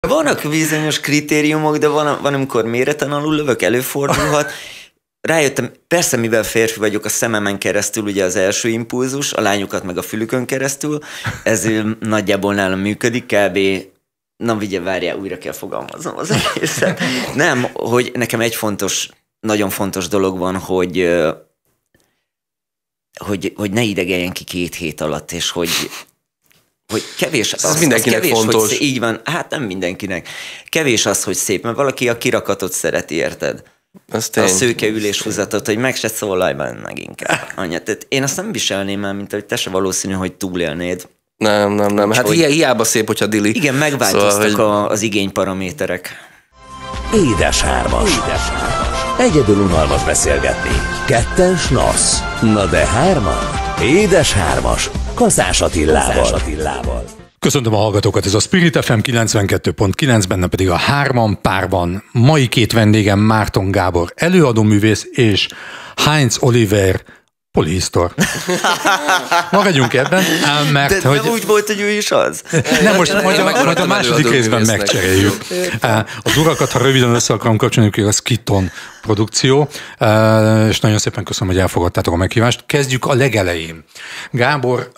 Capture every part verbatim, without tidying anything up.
Vannak bizonyos kritériumok, de van, van amikor méreten alul lövök, előfordulhat. Rájöttem, persze mivel férfi vagyok, a szememen keresztül ugye az első impulzus, a lányokat meg a fülükön keresztül, ez nagyjából nálam működik, kb. Na vigye, várjál, újra kell fogalmaznom az egészet. Nem, hogy nekem egy fontos, nagyon fontos dolog van, hogy, hogy, hogy ne idegeljen ki két hét alatt, és hogy, hogy kevés az, az mindenkinek az kevés, fontos. Hogy, így van, hát nem mindenkinek. Kevés az, hogy szép, mert valaki a kirakatot szereti, érted? A szőkeülés húzatot, hogy meg se szólalj meg inkább. Anya, tehát én azt nem viselném el, mint hogy te se valószínű, hogy túlélnéd. Nem, nem, nem. Hát hogy... hiába szép, hogyha dili. Igen, megváltoztak szóval, hogy... az igényparaméterek. Édes hármas. Egyedül unalmas beszélgetni. Ketten snasz. Na de hárman. Édes hármas. Kaszás Attilával. Köszöntöm a hallgatókat, ez a Spirit ef em kilencvenkettő pont kilenc, benne pedig a Hárman párban. Mai két vendégem Márton Gábor, előadóművész, és Heinz Oliver, polihisztor. Maradjunk ebben, mert de hogy... nem úgy volt, hogy ő is az. Nem, most majd a, majd a második részben megcseréljük. Az urakat, ha röviden össze akarom kapcsolni, a Skiton produkció, és nagyon szépen köszönöm, hogy elfogadtátok a meghívást. Kezdjük a legelején. Gábor...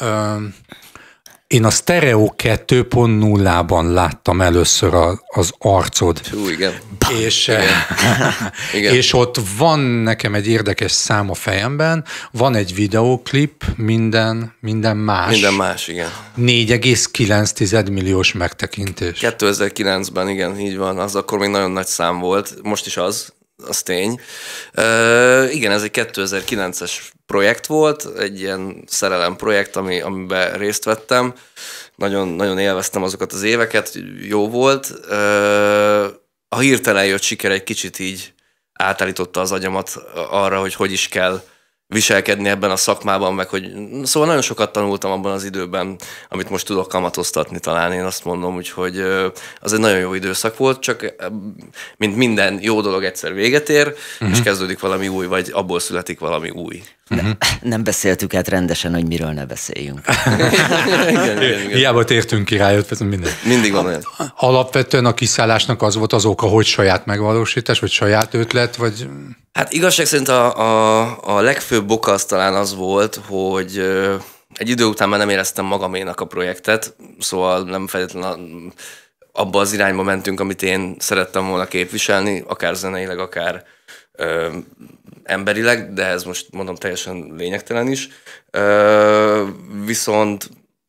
Én a Stereo kettő pont nullában láttam először a, az arcod. Hú, igen. És, igen. igen. és ott van nekem egy érdekes szám a fejemben, van egy videóklip, minden, minden más. Minden más, igen. négy egész kilenc milliós megtekintés. kétezer-kilencben, igen, így van. Az akkor még nagyon nagy szám volt, most is az. Az tény. Uh, igen, ez egy kétezer-kilences projekt volt, egy ilyen szerelem projekt, ami, amiben részt vettem. Nagyon, nagyon élveztem azokat az éveket, jó volt. Uh, a hirtelen jött siker egy kicsit így átállította az agyamat arra, hogy hogy is kell viselkedni ebben a szakmában, meg hogy szóval nagyon sokat tanultam abban az időben, amit most tudok kamatoztatni talán, én azt mondom, úgyhogy az egy nagyon jó időszak volt, csak mint minden jó dolog egyszer véget ér, uh-huh. és kezdődik valami új, vagy abból születik valami új. Uh-huh. Nem beszéltük át rendesen, hogy miről ne beszéljünk. igen, igen, igen. Hiába tértünk ki rájött, minden. Mindig van olyan. Alapvetően a kiszállásnak az volt az oka, hogy saját megvalósítás, vagy saját ötlet, vagy... Hát igazság szerint a, a, a legfőbb oka az talán az volt, hogy egy idő után már nem éreztem magaménak a projektet, szóval nem feltétlenül abba az irányba mentünk, amit én szerettem volna képviselni, akár zeneileg, akár ö, emberileg, de ez most mondom teljesen lényegtelen is. Ö, viszont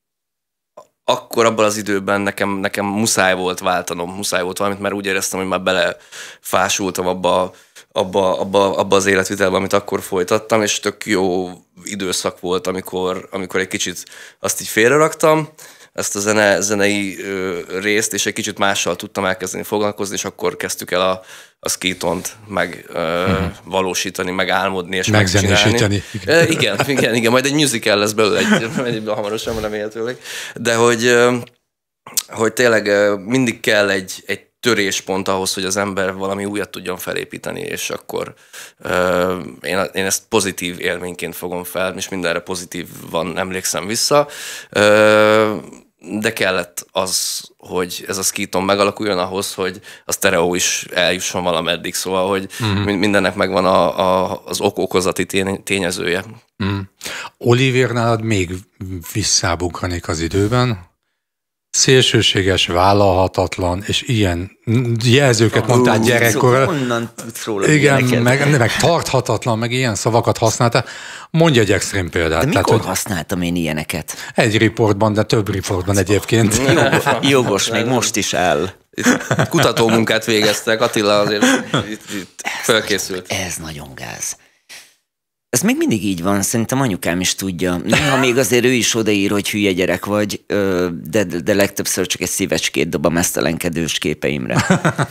akkor abban az időben nekem, nekem muszáj volt váltanom, muszáj volt valamit, mert úgy éreztem, hogy már belefásultam abba, abba, abba, abba az életvitelbe, amit akkor folytattam, és tök jó időszak volt, amikor, amikor egy kicsit azt így félreraktam, ezt a zene, zenei ö, részt, és egy kicsit mással tudtam elkezdeni foglalkozni, és akkor kezdtük el a, a Skitont meg ö, uh-huh. valósítani, meg álmodni, és megzenésíteni. Igen. igen, igen, igen, majd egy musical lesz belőle, egy, egy, hamarosan remélhetőleg. De hogy, hogy tényleg mindig kell egy, egy töréspont ahhoz, hogy az ember valami újat tudjon felépíteni, és akkor uh, én, én ezt pozitív élményként fogom fel, és mindenre pozitívan emlékszem vissza, uh, de kellett az, hogy ez a Skiton megalakuljon ahhoz, hogy a Stereo is eljusson valameddig, szóval, hogy uh-huh. mindennek megvan a, a, az ok-okozati tényezője. Uh-huh. Oliver, nálad még visszábugranék az időben? Szélsőséges, vállalhatatlan, és ilyen jelzőket mondtál gyerekkorra. Honnan tudsz róla? Igen, meg, meg tarthatatlan, meg ilyen szavakat használtál. Mondj egy extrém példát. De mikor tehát, hogy használtam én ilyeneket? Egy riportban, de több riportban egyébként. Jogos, jogos még most is áll. Itt kutatómunkát végeztek, Attila azért itt, itt felkészült. Ez nagyon gáz. Ez még mindig így van, szerintem anyukám is tudja. Néha még azért ő is odaír, hogy hülye gyerek vagy, de, de legtöbbször csak egy szívecskét dob a mesztelenkedős képeimre.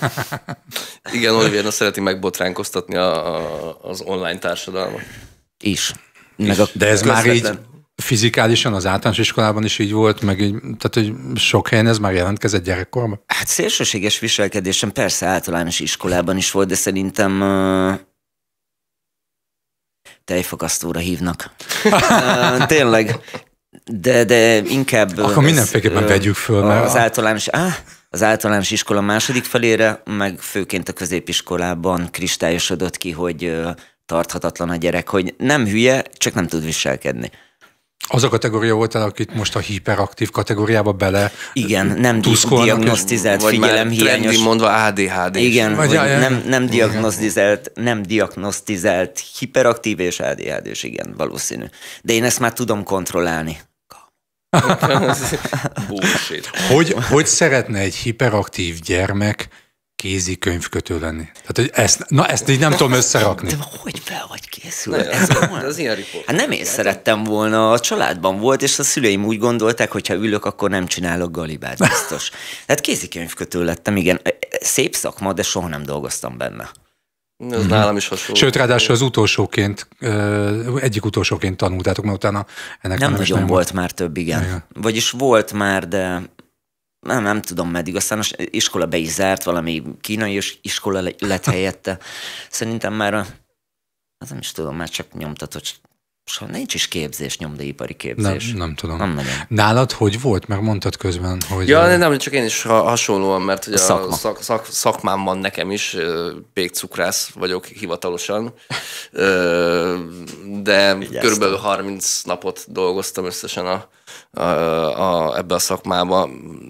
Igen, Oliver szereti megbotránkoztatni a, a, az online társadalmat. Is. Meg a de ez közvetlen. Már így fizikálisan az általános iskolában is így volt, meg így, tehát hogy sok helyen ez már jelentkezett gyerekkorban? Hát szélsőséges viselkedésem persze általános iskolában is volt, de szerintem... Uh... tejfakasztóra hívnak. uh, tényleg. De, de inkább... Akkor mindenféleképpen vegyük föl. Mert az általános... Ah, Az általános iskola második felére, meg főként a középiskolában kristályosodott ki, hogy tarthatatlan a gyerek, hogy nem hülye, csak nem tud viselkedni. Az a kategória volt el, akit most a hiperaktív kategóriába bele igen, nem diagnosztizált figyelemhiányos. Vagy mondva á dé há dé. Igen, vagy ja, ja. nem, nem diagnosztizált, nem diagnosztizált hiperaktív és á dé há dés, igen, valószínű. De én ezt már tudom kontrollálni. hogy, hogy szeretne egy hiperaktív gyermek kézikönyvkötő lenni? Tehát, hogy ezt, na ezt így nem tudom összerakni. De hogy fel vagy készülve? Ez, ez ilyen riport. Hát nem én szerettem volna, a családban volt, és a szüleim úgy gondolták, hogy ha ülök, akkor nem csinálok galibát, biztos. Tehát kézikönyvkötő lettem, igen. Szép szakma, de soha nem dolgoztam benne. Ez mm-hmm. nálam is hasonló. Sőt, ráadásul az utolsóként, egyik utolsóként tanultátok, mert utána ennek nem, nem nagyon nem volt már több, igen. igen. Vagyis volt már, de nem, nem tudom meddig. Aztán az iskola be is zárt, valami kínai iskola lett helyette. Szerintem már a, az nem is tudom, már csak nyomtatott. Soha nincs is képzés, nyomdaipari képzés. Nem, nem tudom. Nem nagyon. Nálad hogy volt? Mert mondtad közben, hogy... Ja, nem, csak én is hasonlóan, mert ugye a, a szak, szak, szakmám van nekem is, pékcukrász vagyok hivatalosan, de körülbelül harminc napot dolgoztam összesen a, a, a, ebbe a szakmába.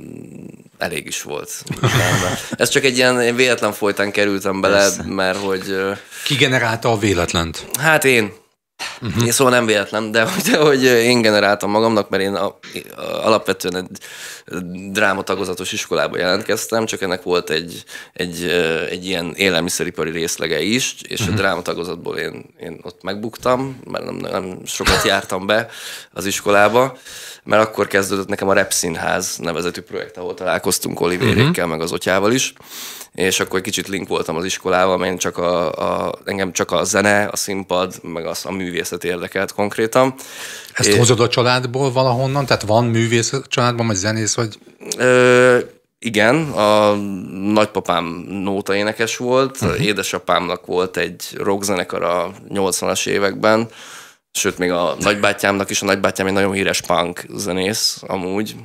Elég is volt. Ez csak egy ilyen véletlen folytán kerültem bele, persze. Mert hogy... Ki generálta a véletlent? Hát én. Uh-huh. Én szóval nem véletlen, de hogy, hogy én generáltam magamnak, mert én a, a, alapvetően egy drámatagozatos iskolába jelentkeztem, csak ennek volt egy, egy, egy ilyen élelmiszeripari részlege is, és uh-huh. a drámatagozatból én, én ott megbuktam, mert nem, nem sokat jártam be az iskolába, mert akkor kezdődött nekem a Repszínház nevezetű projekt, ahol találkoztunk Olivérékkel, uh-huh. meg az Otyával is, és akkor egy kicsit link voltam az iskolával, mert én csak a, a, engem csak a zene, a színpad, meg az, a művészet érdekelt konkrétan. Ezt és, hozod a családból valahonnan? Tehát van művész a családban, vagy zenész, vagy? Ö, igen, a nagypapám nótaénekes volt, uh-huh. édesapámnak volt egy rockzenekar a nyolcvanas években, sőt, még a nagybátyámnak is, a nagybátyám egy nagyon híres punk zenész amúgy,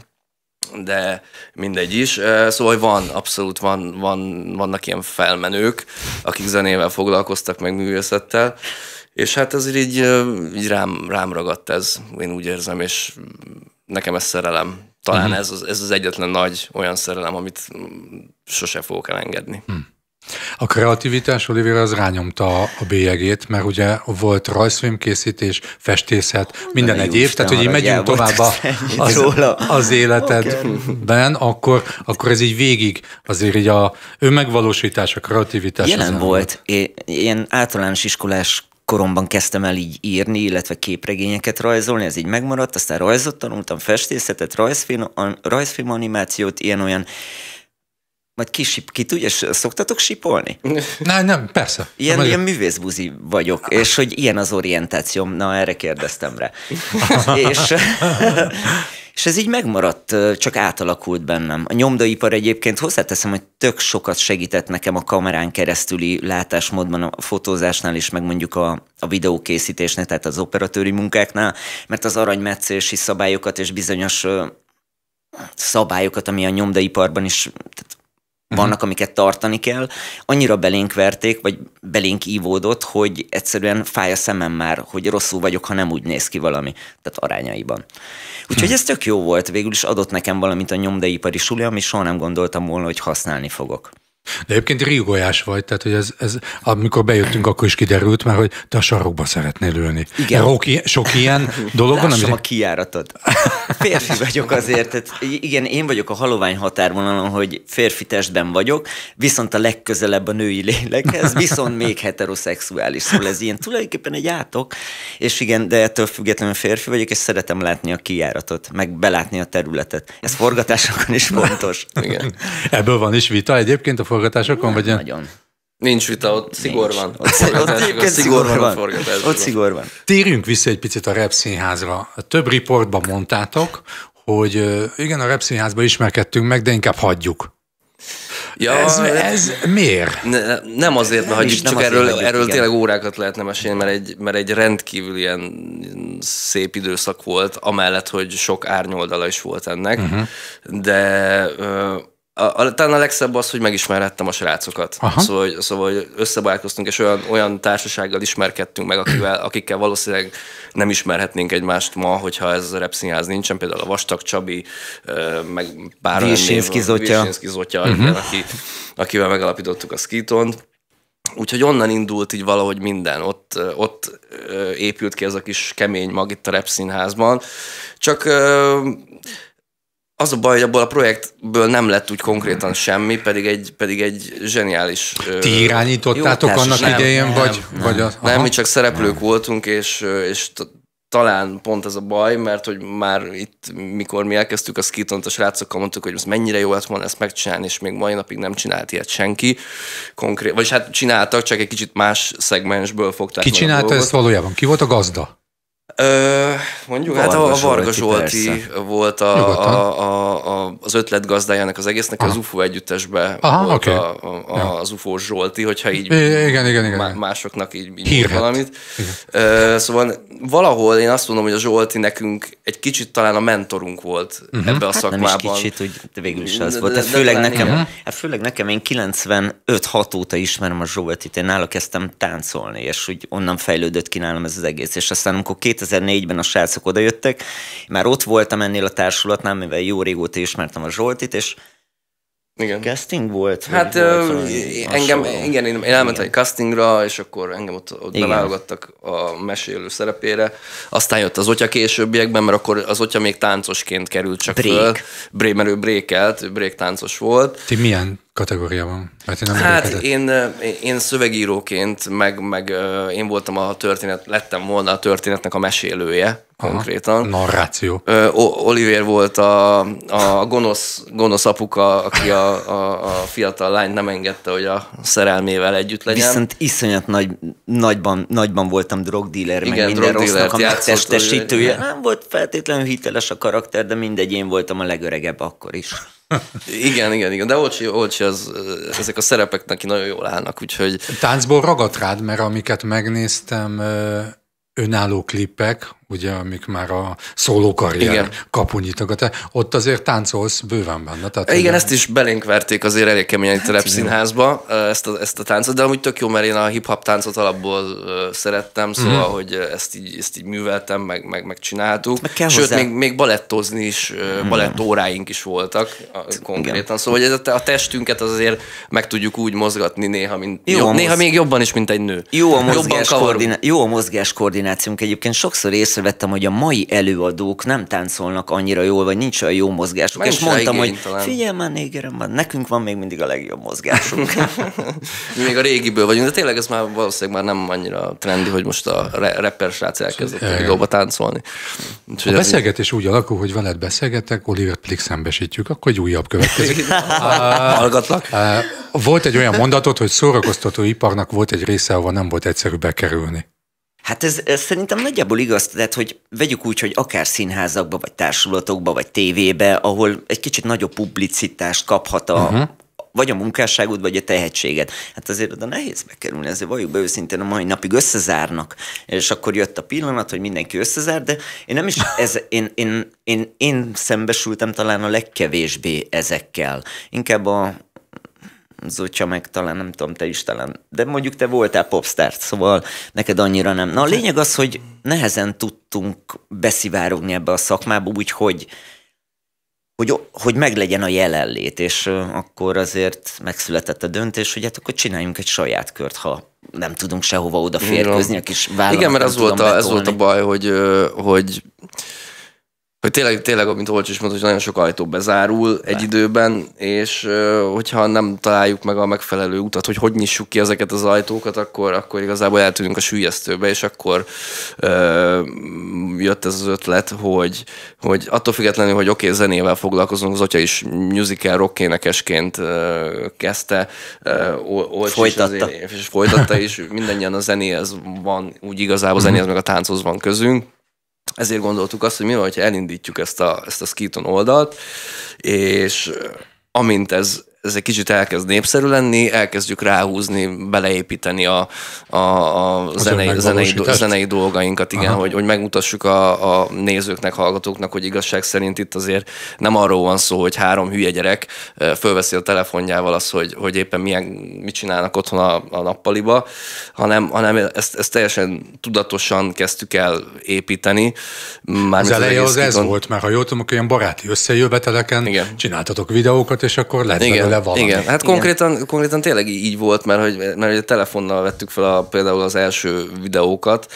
de mindegy is. Szóval van, abszolút van, van, vannak ilyen felmenők, akik zenével foglalkoztak, meg művészettel, és hát ezért így, így rám, rám ragadt ez, én úgy érzem, és nekem ez szerelem. Talán uh-huh. ez, az, ez az egyetlen nagy olyan szerelem, amit sose fogok elengedni. Hmm. A kreativitás, Olivér, az rányomta a bélyegét, mert ugye volt rajzfilmkészítés, festészet, minden egyéb, tehát hogy így megyünk tovább az, az életedben, akkor, akkor ez így végig azért így a önmegvalósítás, a kreativitás. Jelen volt. Én, én általános iskolás koromban kezdtem el így írni, illetve képregényeket rajzolni, ez így megmaradt, aztán rajzot tanultam, festészetet, rajzfilm, rajzfilm animációt, ilyen-olyan. Majd ki, ki tudja, szoktatok sipolni? Nem, nem, persze. Ilyen, ilyen művészbuzi vagyok, és hogy ilyen az orientációm, na erre kérdeztem rá. és, és ez így megmaradt, csak átalakult bennem. A nyomdaipar egyébként hozzáteszem, hogy tök sokat segített nekem a kamerán keresztüli látásmódban, a fotózásnál is, meg mondjuk a, a videókészítésnél, tehát az operatőri munkáknál, mert az aranymetszési szabályokat és bizonyos szabályokat, ami a nyomdaiparban is... vannak, amiket tartani kell, annyira belénk verték, vagy belénk ívódott, hogy egyszerűen fáj a szemem már, hogy rosszul vagyok, ha nem úgy néz ki valami, tehát arányaiban. Úgyhogy ez tök jó volt, végül is adott nekem valamit a nyomdaipari suli, ami soha nem gondoltam volna, hogy használni fogok. De egyébként rígolyás vagy, tehát hogy ez, ez, amikor bejöttünk, akkor is kiderült már, hogy te a sarokba szeretnél ülni. Igen. Roki, sok ilyen dolog van? Lássam a kijáratot. Férfi vagyok azért, tehát igen, én vagyok a halovány határvonalon, hogy férfi testben vagyok, viszont a legközelebb a női lélekhez, viszont még heteroszexuális, szóval ez ilyen tulajdonképpen egy átok, és igen, de ettől függetlenül férfi vagyok, és szeretem látni a kijáratot, meg belátni a területet. Ez forgatásokon is fontos. Igen. Ebből van is vita egyébként a forgatásokon? Nem, vagy nagyon. Nincs vita, ott szigor van. Ott, ott szigor van. Ott szigor van. Térjünk vissza egy picit a Repszínházra. Több riportban mondtátok, hogy igen, a Repszínházban ismerkedtünk meg, de inkább hagyjuk. Ja, ez, ez miért? Ne, nem azért, mert hagyjuk, csak erről, hagyjuk, erről tényleg órákat lehetne mesélni, mert egy, mert egy rendkívül ilyen szép időszak volt, amellett, hogy sok árnyoldala is volt ennek, uh-huh. de a, a, talán a legszebb az, hogy megismerhettem a srácokat. Aha. Szóval, szóval hogy összebarátkoztunk, és olyan, olyan társasággal ismerkedtünk meg, akivel, akikkel valószínűleg nem ismerhetnénk egymást ma, hogyha ez a repszínház nincsen. Például a Vastag Csabi, meg bár Virsinszki Zotya, Virsinszki Zotya uh-huh. igen, aki, akivel megalapítottuk a Skitont. Úgyhogy onnan indult így valahogy minden. Ott, ott épült ki ez a kis kemény mag itt a repszínházban. Csak az a baj, hogy abból a projektből nem lett úgy konkrétan semmi, pedig egy, pedig egy zseniális... Ti irányítottátok jó, annak nem, idején, nem, vagy? Nem, vagy az, nem mi csak szereplők nem. voltunk, és, és talán pont ez a baj, mert hogy már itt, mikor mi elkezdtük a Skitont, a srácokkal mondtuk, hogy ez mennyire jó lett volna ezt megcsinálni, és még mai napig nem csinált ilyet senki. Konkrét, vagyis hát csináltak, csak egy kicsit más szegmensből fogták. Ki csinálta ezt valójában? Ki volt a gazda? Ö, mondjuk, Varga hát a, a Varga Zsolti, Zsolti volt a, a, a, a, az ötlet gazdájának az egésznek, aha. az u f o együttesben Aha, volt okay. a, a, a, az u f o Zsolti, hogyha így igen, igen, igen. másoknak így, így valamit. Ö, szóval valahol én azt mondom, hogy a Zsolti nekünk egy kicsit talán a mentorunk volt uh-huh. ebbe a szakmában. Hát nem is kicsit, hogy végül is az de, volt. De, de, főleg, de, nekem, hát főleg nekem, én kilencvenöt hat óta ismerem a Zsoltit, én nála kezdtem táncolni, és úgy onnan fejlődött ki nálam ez az egész. És aztán amikor kétezer-négyben a srácok odajöttek, már ott voltam ennél a társulatnál, mivel jó régóta ismertem a Zsoltit, és igen. casting volt? Hát volt, engem, igen, én elmentem egy castingra, és akkor engem ott, ott beválogattak a mesélő szerepére. Aztán jött az Otya későbbiekben, mert akkor az Otya még táncosként került csak break. föl. Break. Mert ő breakelt, break táncos volt. Ti milyen kategóriában? Mert én nem hát én, én szövegíróként, meg, meg én voltam a történet, lettem volna a történetnek a mesélője. Aha, konkrétan. Narráció. Ö, Oliver volt a, a gonosz, gonosz apuka, aki a, a, a fiatal lányt nem engedte, hogy a szerelmével együtt legyen. Viszont iszonyat nagy, nagyban, nagyban voltam drogdíler, meg minden rossznak a megtestesítője. Nem volt feltétlenül hiteles a karakter, de mindegy, én voltam a legöregebb akkor is. Igen, igen, igen, de Olcsi, Olcsi az, ezek a szerepek neki nagyon jól állnak, úgyhogy... Táncból ragadt rád, mert amiket megnéztem, önálló klippek, ugye, amik már a szólókarrier kapunyitogat, ott azért táncolsz bőven benne. Tehát igen, ugye... ezt is belénk verték azért elég keményen itt a repszínházba, ezt a, ezt a táncot, de amúgy tök jó, mert én a hip-hop táncot alapból uh, szerettem, szóval, mm. hogy ezt így, ezt így műveltem, meg, meg, meg csináltuk. Meg Sőt, még, még balettozni is, uh, balettóráink is voltak uh, konkrétan, igen. Szóval, hogy ez a, a testünket azért meg tudjuk úgy mozgatni néha, mint, jó, jobb, néha még jobban is, mint egy nő. Jó a mozgás, koordiná- jó a mozgás koordinációnk egyébként. Sokszor észrevettem, hogy a mai előadók nem táncolnak annyira jól, vagy nincs olyan jó mozgásuk. És mondtam, hogy talán. Figyelj már, négerem, nekünk van még mindig a legjobb mozgásunk. Mi még a régiből vagyunk, de tényleg ez már valószínűleg már nem annyira trendi, hogy most a rapper srác elkezdett a videóba táncolni. Úgyhogy a beszélgetés úgy alakul, hogy veled beszélgetek, Olivert pedig szembesítjük, akkor egy újabb következik. Hallgatlak. Volt egy olyan mondatot, hogy szórakoztató iparnak volt egy része, ahol nem volt egyszerű bekerülni. Hát ez, ez szerintem nagyjából igaz, tehát hogy vegyük úgy, hogy akár színházakba, vagy társulatokba, vagy tévébe, ahol egy kicsit nagyobb publicitást kaphat a, uh-huh. vagy a munkásságod, vagy a tehetséged. Hát azért oda nehéz bekerülni, ezért valljuk be őszintén, a mai napig összezárnak, és akkor jött a pillanat, hogy mindenki összezár, de én nem is, ez, én, én, én, én szembesültem talán a legkevésbé ezekkel. Inkább a Zotya meg talán, nem tudom, te is talán, de mondjuk te voltál popstar, szóval neked annyira nem. Na a lényeg az, hogy nehezen tudtunk beszivárogni ebbe a szakmába, úgyhogy hogy, hogy meglegyen a jelenlét, és akkor azért megszületett a döntés, hogy hát akkor csináljunk egy saját kört, ha nem tudunk sehova odaférkőzni, a kis vállalat. Igen, mert ez volt, a, ez volt a baj, hogy, hogy hogy tényleg, tényleg, mint Olcs is mondta, hogy nagyon sok ajtó bezárul egy időben, és hogyha nem találjuk meg a megfelelő utat, hogy hogy nyissuk ki ezeket az ajtókat, akkor, akkor igazából eltűnünk a süllyesztőbe, és akkor ö, jött ez az ötlet, hogy, hogy attól függetlenül, hogy oké, okay, zenével foglalkozunk, az Otya is musical rock énekesként ö, kezdte, ö, Olcs folytatta. Is azért, és folytatta is, mindannyian a zenéhez van, úgy igazából a zenéhez meg a tánchoz van közünk. Ezért gondoltuk azt, hogy mi van, hogyha elindítjuk ezt a, ezt a Skiton oldalt, és amint ez ez egy kicsit elkezd népszerű lenni, elkezdjük ráhúzni, beleépíteni a, a, a zenei, zenei, zenei dolgainkat, igen, hogy, hogy megmutassuk a, a nézőknek, hallgatóknak, hogy igazság szerint itt azért nem arról van szó, hogy három hülye gyerek fölveszi a telefonjával azt, hogy, hogy éppen milyen, mit csinálnak otthon a, a nappaliba, hanem, hanem ezt, ezt teljesen tudatosan kezdtük el építeni. Már az eleje az, az ez volt, mert ha jól tudom, akkor ilyen baráti összejöveteleken igen. csináltatok videókat, és akkor lett igen, belőle valami. Igen, hát igen. Konkrétan, konkrétan tényleg így volt, mert hogy, mert a telefonnal vettük fel a, például az első videókat,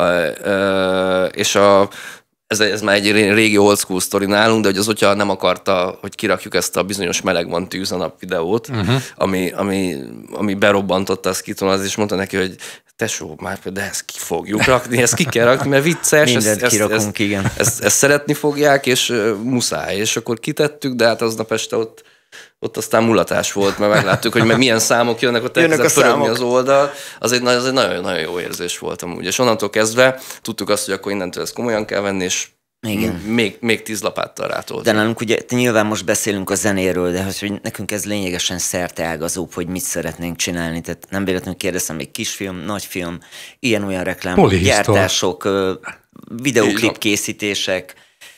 és a Ez, ez már egy régi old school sztori nálunk, de hogy az otya nem akarta, hogy kirakjuk ezt a bizonyos meleg van tűz a nap videót, uh-huh. ami, ami, ami berobbantotta a Skiton, az is mondta neki, hogy tesó, már de ezt ki fogjuk rakni, ezt ki kell rakni, mert vicces, mindent ezt, kirakunk, ezt, igen. Ezt, ezt, ezt szeretni fogják, és uh, muszáj, és akkor kitettük, de hát aznap este ott ott aztán mulatás volt, mert megláttuk, hogy milyen számok jönnek, ott elkezdett pörögni az oldal. Az egy, az egy nagyon, nagyon jó érzés volt amúgy. És onnantól kezdve tudtuk azt, hogy akkor innentől ezt komolyan kell venni, és igen. Még, még tíz lapáttal rátoltunk. De nálunk ugye nyilván most beszélünk a zenéről, de hogy nekünk ez lényegesen szerteágazóbb, hogy mit szeretnénk csinálni. Tehát nem véletlenül kérdezem, még kisfilm, nagyfilm, ilyen-olyan reklámok, gyártások, videóklip készítések,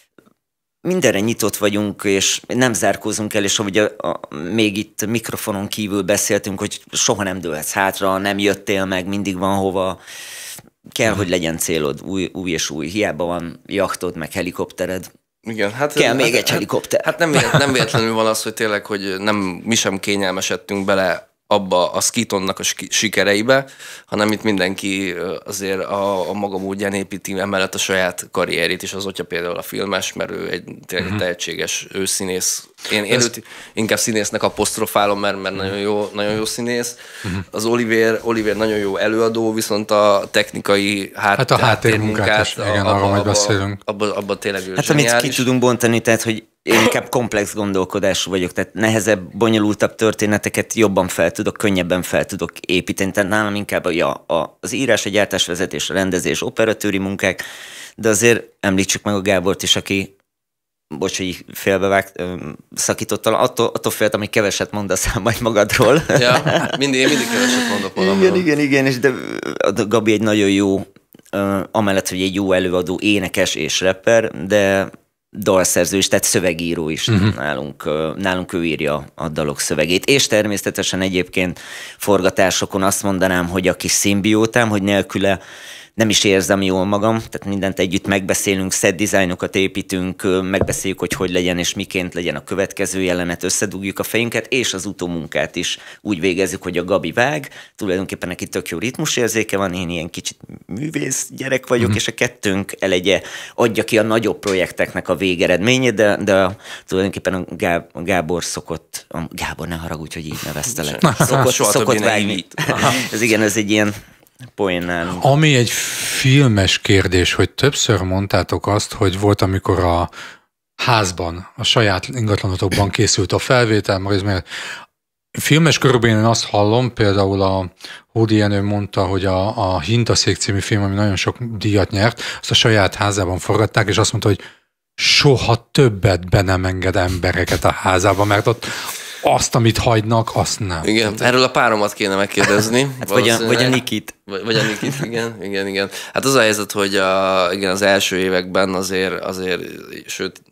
mindenre nyitott vagyunk, és nem zárkózunk el, és ahogy a, a, még itt mikrofonon kívül beszéltünk, hogy soha nem dőlhetsz hátra, nem jöttél meg, mindig van hova. Kell, hogy legyen célod, új, új és új. Hiába van jachtod, meg helikoptered. Igen, hát, kell még hát, egy helikopter. Hát nem, nem véletlenül van az, hogy tényleg, hogy nem, mi sem kényelmesedtünk bele abba a Skitonnak a sikereibe, hanem itt mindenki azért a, a maga módján építi emellett a saját karrierét is. Az otya például a filmes, mert ő egy tényleg uh-huh. tehetséges ő színész. Én, én őt inkább színésznek apostrofálom, mert, mert nagyon, jó, nagyon jó színész. Uh-huh. Az Oliver, Oliver nagyon jó előadó, viszont a technikai hát, hát a háttérmunkát, is, igen, arról majd beszélünk. Abban abba tényleg ő hát amit ki tudunk bontani, tehát hogy én inkább komplex gondolkodású vagyok, tehát nehezebb, bonyolultabb történeteket jobban fel tudok, könnyebben fel tudok építeni. Tehát nálam inkább ja, a, az írás, a gyártásvezetés, a rendezés, operatőri munkák, de azért említsük meg a Gábort is, aki bocs, hogy félbevágt, szakítottal, attól, attól féltem, hogy keveset mondasz majd magadról. Ja, mindig, én mindig keveset mondok magamról. Igen, igen, igen, és de a Gabi egy nagyon jó, amellett, hogy egy jó előadó, énekes és rapper, de dalszerző is, tehát szövegíró is. Uh-huh. Nálunk, nálunk ő írja a dalok szövegét. És természetesen egyébként forgatásokon azt mondanám, hogy a kis szimbiótám, hogy nélküle nem is érzem jól magam, tehát mindent együtt megbeszélünk, set dizájnokat építünk, megbeszéljük, hogy hogy legyen és miként legyen a következő jelenet, összedugjuk a fejünket, és az utómunkát is úgy végezzük, hogy a Gabi vág, tulajdonképpen neki tök jó ritmusérzéke van, én ilyen kicsit művész gyerek vagyok, mm-hmm. és a kettőnk elegye adja ki a nagyobb projekteknek a végeredményét, de, de tulajdonképpen a, Gá, a Gábor szokott, a Gábor, ne haragudj, hogy így neveztelek, szokott, szokott vágni. Ez igen, ez egy ilyen poén nálunk. Ami egy filmes kérdés, hogy többször mondtátok azt, hogy volt, amikor a házban, a saját ingatlanotokban készült a felvétel, mert filmes körülbelül én azt hallom, például a Hódi Jenő mondta, hogy a, a Hintaszék című film, ami nagyon sok díjat nyert, azt a saját házában forgatták, és azt mondta, hogy soha többet be nem enged embereket a házába, mert ott azt, amit hagynak, azt nem. Igen, erről a páromat kéne megkérdezni. Hát vagy, a, vagy a Nikit. Vagy, vagy a Nikit, igen, igen, igen. Hát az a helyzet, hogy a, igen, az első években azért, azért, sőt,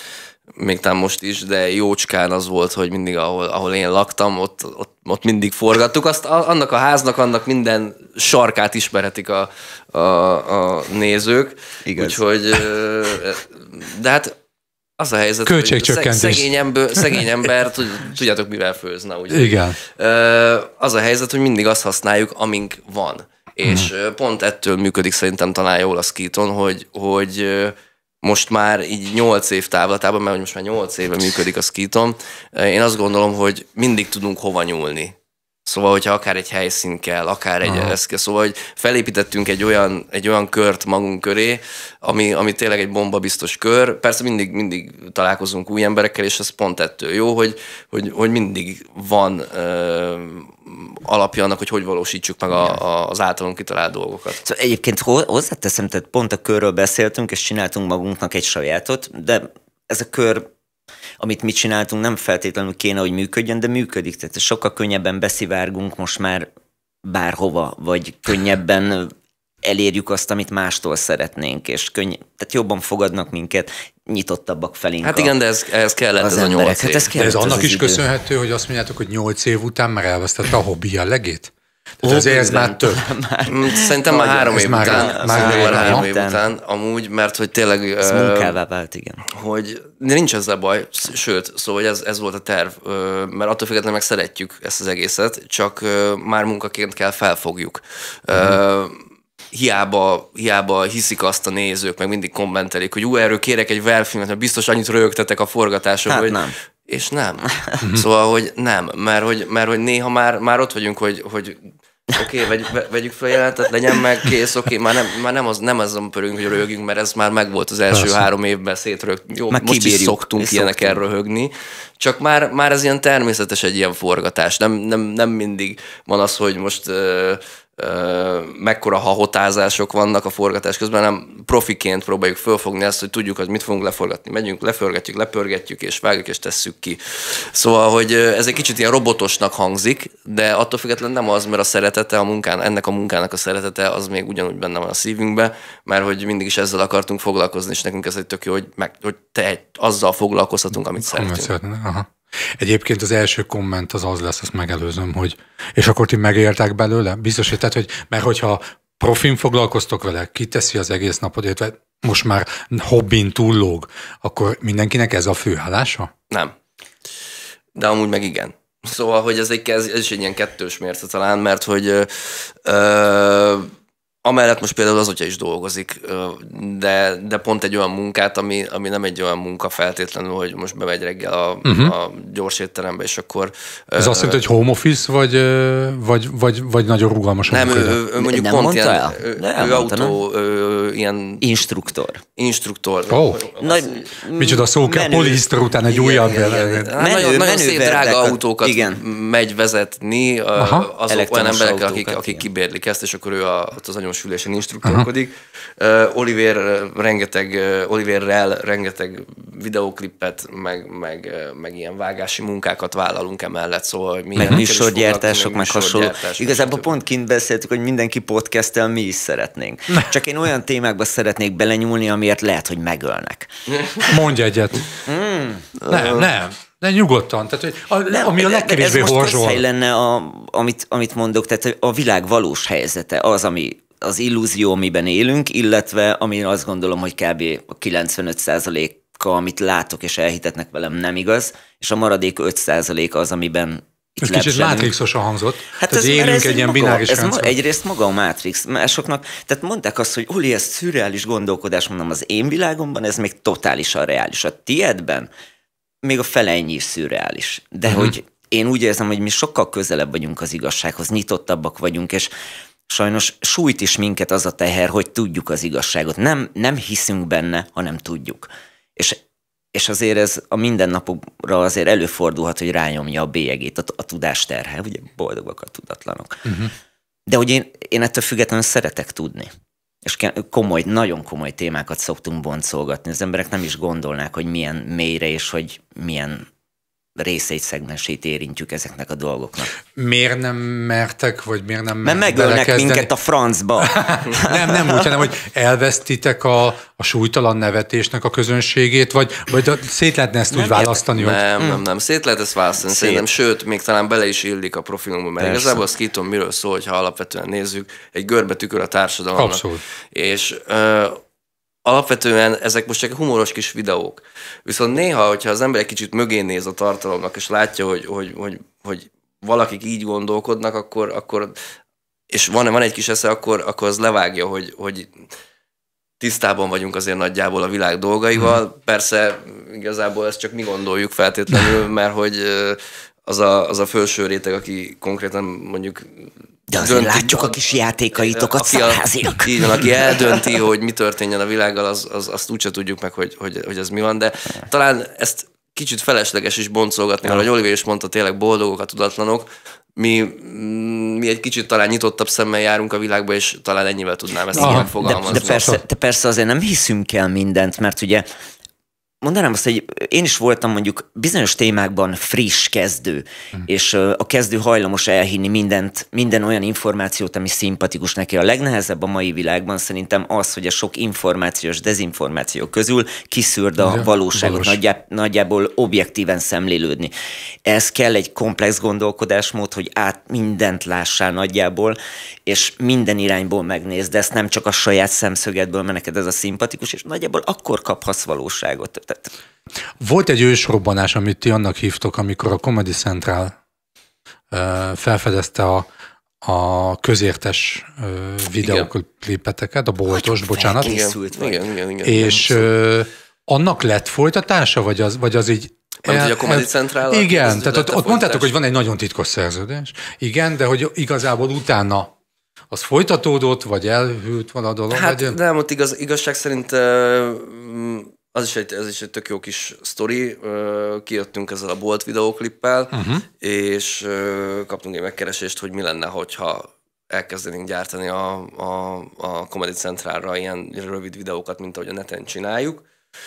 még talán most is, de jócskán az volt, hogy mindig, ahol, ahol én laktam, ott, ott, ott mindig forgattuk. Azt, annak a háznak, annak minden sarkát ismerhetik a, a, a nézők. Igaz. Úgyhogy, de hát az a helyzet, hogy szegény ember, szegény ember tudjátok, mivel főzne, ugye? Igen. Az a helyzet, hogy mindig azt használjuk, amink van. És hmm. pont ettől működik szerintem talán jól a Skiton, hogy, hogy most már így nyolc év távlatában, mert most már nyolc éve működik a Skiton, én azt gondolom, hogy mindig tudunk hova nyúlni. Szóval, hogyha akár egy helyszín kell, akár egy eszköz, szóval, hogy felépítettünk egy olyan, egy olyan kört magunk köré, ami, ami tényleg egy bombabiztos kör. Persze mindig, mindig találkozunk új emberekkel, és ez pont ettől jó, hogy, hogy, hogy mindig van ö, alapja annak, hogy hogy valósítsuk meg a, a, az általunk kitalált dolgokat. Szóval egyébként hozzáteszem, tehát pont a körről beszéltünk, és csináltunk magunknak egy sajátot, de ez a kör amit mi csináltunk, nem feltétlenül kéne, hogy működjön, de működik. Tehát sokkal könnyebben beszivárgunk most már bárhova, vagy könnyebben elérjük azt, amit mástól szeretnénk, és könny- tehát jobban fogadnak minket, nyitottabbak felénk. Hát igen, de ez, ez kellett ez a nyolc év. Hát ez, de ez annak ez is idő. köszönhető, hogy azt mondjátok, hogy nyolc év után már elvesztette a hobbi jellegét? Tehát azért ez már több. Szerintem már három év már, után. már, Már már három év után. Amúgy, mert hogy tényleg... Ez munkává vált, igen. Hogy nincs ezzel baj, sőt, szóval ez, ez volt a terv, mert attól függetlenül meg szeretjük ezt az egészet, csak már munkaként kell felfogjuk. Mm. Hiába, hiába hiszik azt a nézők, meg mindig kommentelik, hogy ú, erről kérek egy verfilmet, mert biztos annyit rögtetek a forgatáson, hát hogy... nem. És nem. Szóval, hogy nem, mert hogy, mert hogy néha már, már ott vagyunk, hogy, hogy oké, okay, vegy, vegyük fel jelentet, legyen meg, kész, oké, okay, már, nem, már nem, az, nem azon pörögünk, hogy röhögünk, mert ez már megvolt az első Persze. három évben szétrögt. Jó, már most kibírjuk, is szoktunk ilyeneken röhögni, csak már, már ez ilyen természetes egy ilyen forgatás. Nem, nem, nem mindig van az, hogy most... Uh, Uh, mekkora hahotázások vannak a forgatás közben, nem profiként próbáljuk fölfogni ezt, hogy tudjuk, hogy mit fogunk leforgatni. Megyünk, leforgatjuk, lepörgetjük, és vágjuk, és tesszük ki. Szóval, hogy ez egy kicsit ilyen robotosnak hangzik, de attól függetlenül nem az, mert a szeretete, a munkán, ennek a munkának a szeretete, az még ugyanúgy benne van a szívünkben, mert hogy mindig is ezzel akartunk foglalkozni, és nekünk ez egy tök jó, hogy, meg, hogy te azzal foglalkozhatunk, amit szeretünk. Aha. Egyébként az első komment az az lesz, azt megelőzöm, hogy és akkor ti megéltek belőle? Biztos, hogy, tehát, hogy mert hogyha profin foglalkoztok vele, kiteszi az egész napot, illetve most már hobbin túllóg, akkor mindenkinek ez a főállása? Nem. De amúgy meg igen. Szóval, hogy ez, egy, ez is egy ilyen kettős mérce talán, mert hogy ö, ö, amellett most például az atya is dolgozik, de, de pont egy olyan munkát, ami, ami nem egy olyan munka feltétlenül, hogy most bemegy reggel a, uh-huh. a gyors étterembe, és akkor... Ez ö, azt jelenti, hogy home office, vagy, vagy, vagy, vagy nagyon rugalmas? Nem, ő, ő, ő mondjuk nem pont ilyen, el? ő, ő autó, ő, ilyen... Instruktor. Instruktor. Oh. Nagy, micsoda szó kell, polisztor után egy újabb. Nagyon, nagyon szép drága autókat igen. megy vezetni, Aha. azok olyan emberek, akik, akik kibérlik ezt, és akkor ő a, az anyósülésen instruktorkodik. Uh, Oliver rengeteg, uh, Oliverrel rengeteg videóklipet, meg, meg, uh, meg ilyen vágási munkákat vállalunk emellett, szóval mi meg műsorgyártások, meg hasonló. Igazából pont kint beszéltük, hogy mindenki podcasttel mi is szeretnénk. Csak én olyan témákba szeretnék belenyúlni, amiért lehet, hogy megölnek. Mondj egyet. Mm. Nem, nem. De nyugodtan, tehát, hogy a, nem, ami a legkevésbé horzsol. Ez most lenne, a, amit, amit mondok, tehát a világ valós helyzete az, ami az illúzió, amiben élünk, illetve ami azt gondolom, hogy kb. A kilencvenöt százaléka, amit látok és elhitetnek velem, nem igaz, és a maradék öt százalék az, amiben ez kicsit mátrixosan hangzott. Hát ez, élünk egy, egy ilyen maga, bináris ez rendszer. Ma, egyrészt maga a Matrix. Másoknak, tehát mondták azt, hogy Oli, ez szürreális gondolkodás, mondom, az én világomban ez még totálisan reális. A tiédben még a fele ennyi is szürreális. De uh-huh. hogy én úgy érzem, hogy mi sokkal közelebb vagyunk az igazsághoz, nyitottabbak vagyunk, és sajnos sújt is minket az a teher, hogy tudjuk az igazságot. Nem, nem hiszünk benne, hanem tudjuk. És, és azért ez a mindennapokra azért előfordulhat, hogy rányomja a bélyegét, a, a tudás terhe, ugye boldogak a tudatlanok. Uh-huh. De hogy én, én ettől függetlenül szeretek tudni. És komoly, nagyon komoly témákat szoktunk boncolgatni. Az emberek nem is gondolnák, hogy milyen mélyre és hogy milyen részét, szegmensét érintjük ezeknek a dolgoknak. Miért nem mertek, vagy miért nem Mert megölnek minket a francba. nem, nem úgy, hanem, hogy elvesztitek a, a súlytalan nevetésnek a közönségét, vagy, vagy szét lehetne ezt nem úgy választani? Hogy... Nem, nem, nem. Szét lehet ezt választani. Szét. Szerintem, sőt, még talán bele is illik a profilunkba, mert Persze. igazából azt kitom, miről szól, hogyha alapvetően nézzük, egy görbetükör a társadalomnak. Abszolút. És... Uh, alapvetően ezek most csak humoros kis videók. Viszont néha, hogyha az ember egy kicsit mögé néz a tartalomnak, és látja, hogy, hogy, hogy, hogy valakik így gondolkodnak, akkor, akkor és van, van egy kis esze, akkor, akkor az levágja, hogy, hogy tisztában vagyunk azért nagyjából a világ dolgaival. Hmm. Persze igazából ezt csak mi gondoljuk feltétlenül, mert hogy az a, az a felső réteg, aki konkrétan mondjuk de azért dönti, látjuk a kis játékaitokat, szarháziak. Így van, aki eldönti, hogy mi történjen a világgal, az, az, azt úgyse tudjuk meg, hogy, hogy, hogy ez mi van, de talán ezt kicsit felesleges is boncolgatni, mert ahogy Oliver is mondta, tényleg boldogok a tudatlanok, mi, mi egy kicsit talán nyitottabb szemmel járunk a világba, és talán ennyivel tudnám ezt igen fogalmazni. De, de, persze, de persze azért nem hiszünk el mindent, mert ugye mondanám azt, hogy én is voltam mondjuk bizonyos témákban friss kezdő, hmm. és a kezdő hajlamos elhinni mindent, minden olyan információt, ami szimpatikus neki. A legnehezebb a mai világban szerintem az, hogy a sok információs dezinformáció közül kiszűrd a valóságot, nagyjá, nagyjából objektíven szemlélődni. Ez kell egy komplex gondolkodásmód, hogy át mindent lássál nagyjából, és minden irányból megnézd, de ezt nem csak a saját szemszögedből, mert neked ez a szimpatikus, és nagyjából akkor kaphatsz valóságot. Tehát... Volt egy ősrobbanás, amit ti annak hívtok, amikor a Comedy Central uh, felfedezte a, a közértes uh, videóklipeteket, a boltos, hát, bocsánat. Igen, igen, igen, igen. És uh, annak lett folytatása, vagy az, vagy az így... Mert el, a Comedy Central... Igen, tehát ott, ott mondtátok, hogy van egy nagyon titkos szerződés. Igen, de hogy igazából utána az folytatódott, vagy elhűlt vala dolog? Hát vagy... nem, ott igaz, igazság szerint az is, egy, ez is egy tök jó kis sztori. Kijöttünk ezzel a bolt videóklippel, uh-huh. és kaptunk egy megkeresést, hogy mi lenne, hogyha elkezdenénk gyártani a, a, a Comedy Centralra ilyen rövid videókat, mint ahogy a neten csináljuk.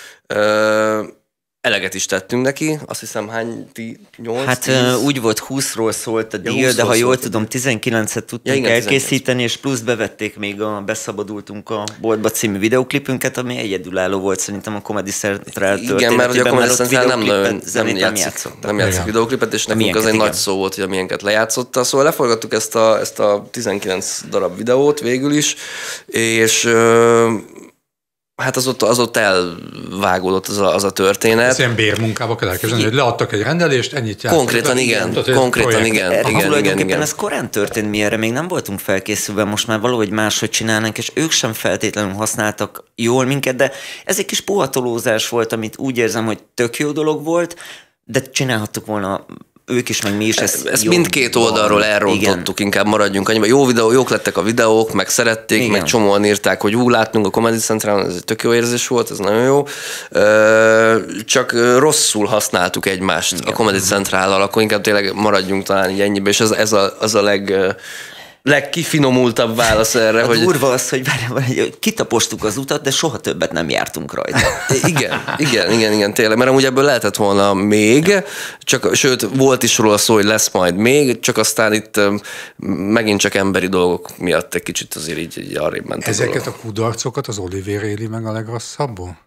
Eleget is tettünk neki, azt hiszem hány, nyolc, Hát tíz? Úgy volt, húszról szólt a díj, ja, de ha jól tudom, tizenkilencet tudtunk ja, igen, elkészíteni, tizenkilenc. És plusz bevették még a Beszabadultunk a boltba című videóklipünket, ami egyedülálló volt szerintem a Comedy Central történetében. Igen, mert a Comedy Central nem, nem, nem játszik, nem játszik videóklipet, és nekünk az egy igen. nagy szó volt, hogy a milyenket lejátszotta. Szóval leforgattuk ezt a, ezt a tizenkilenc darab videót végül is, és... Hát az ott, az ott elvágódott az a, az a történet. Ez ilyen bérmunkába kell elkezdeni, hogy leadtak egy rendelést, ennyit játszottak. Konkrétan igen, igen. konkrétan igen. igen, igen, tulajdonképpen igen, ez korán történt, mi erre még nem voltunk felkészülve, most már valahogy máshogy csinálnánk, és ők sem feltétlenül használtak jól minket, de ez egy kis puhatolózás volt, amit úgy érzem, hogy tök jó dolog volt, de csinálhattuk volna ők is, meg mi is. Ezt, ezt mindkét oldalról elrontottuk, inkább maradjunk annyiba. Jó videó, jók lettek a videók, meg szerették, igen. meg csomóan írták, hogy ú, láttunk a Comedy Centralon, ez egy tök jó érzés volt, ez nagyon jó. Csak rosszul használtuk egymást igen. a Comedy Centrallal, akkor inkább tényleg maradjunk talán így ennyibe, és ez, ez, a, az a leg... legkifinomultabb válasz erre. A hogy... durva az, hogy kitapostuk az utat, de soha többet nem jártunk rajta. igen, igen, igen, igen, tényleg, mert amúgy ebből lehetett volna még, csak, sőt, volt is róla szó, hogy lesz majd még, csak aztán itt megint csak emberi dolgok miatt egy kicsit azért így, így arrébb ment. Ezeket a kudarcokat az Oliver éli meg a legrosszabbul?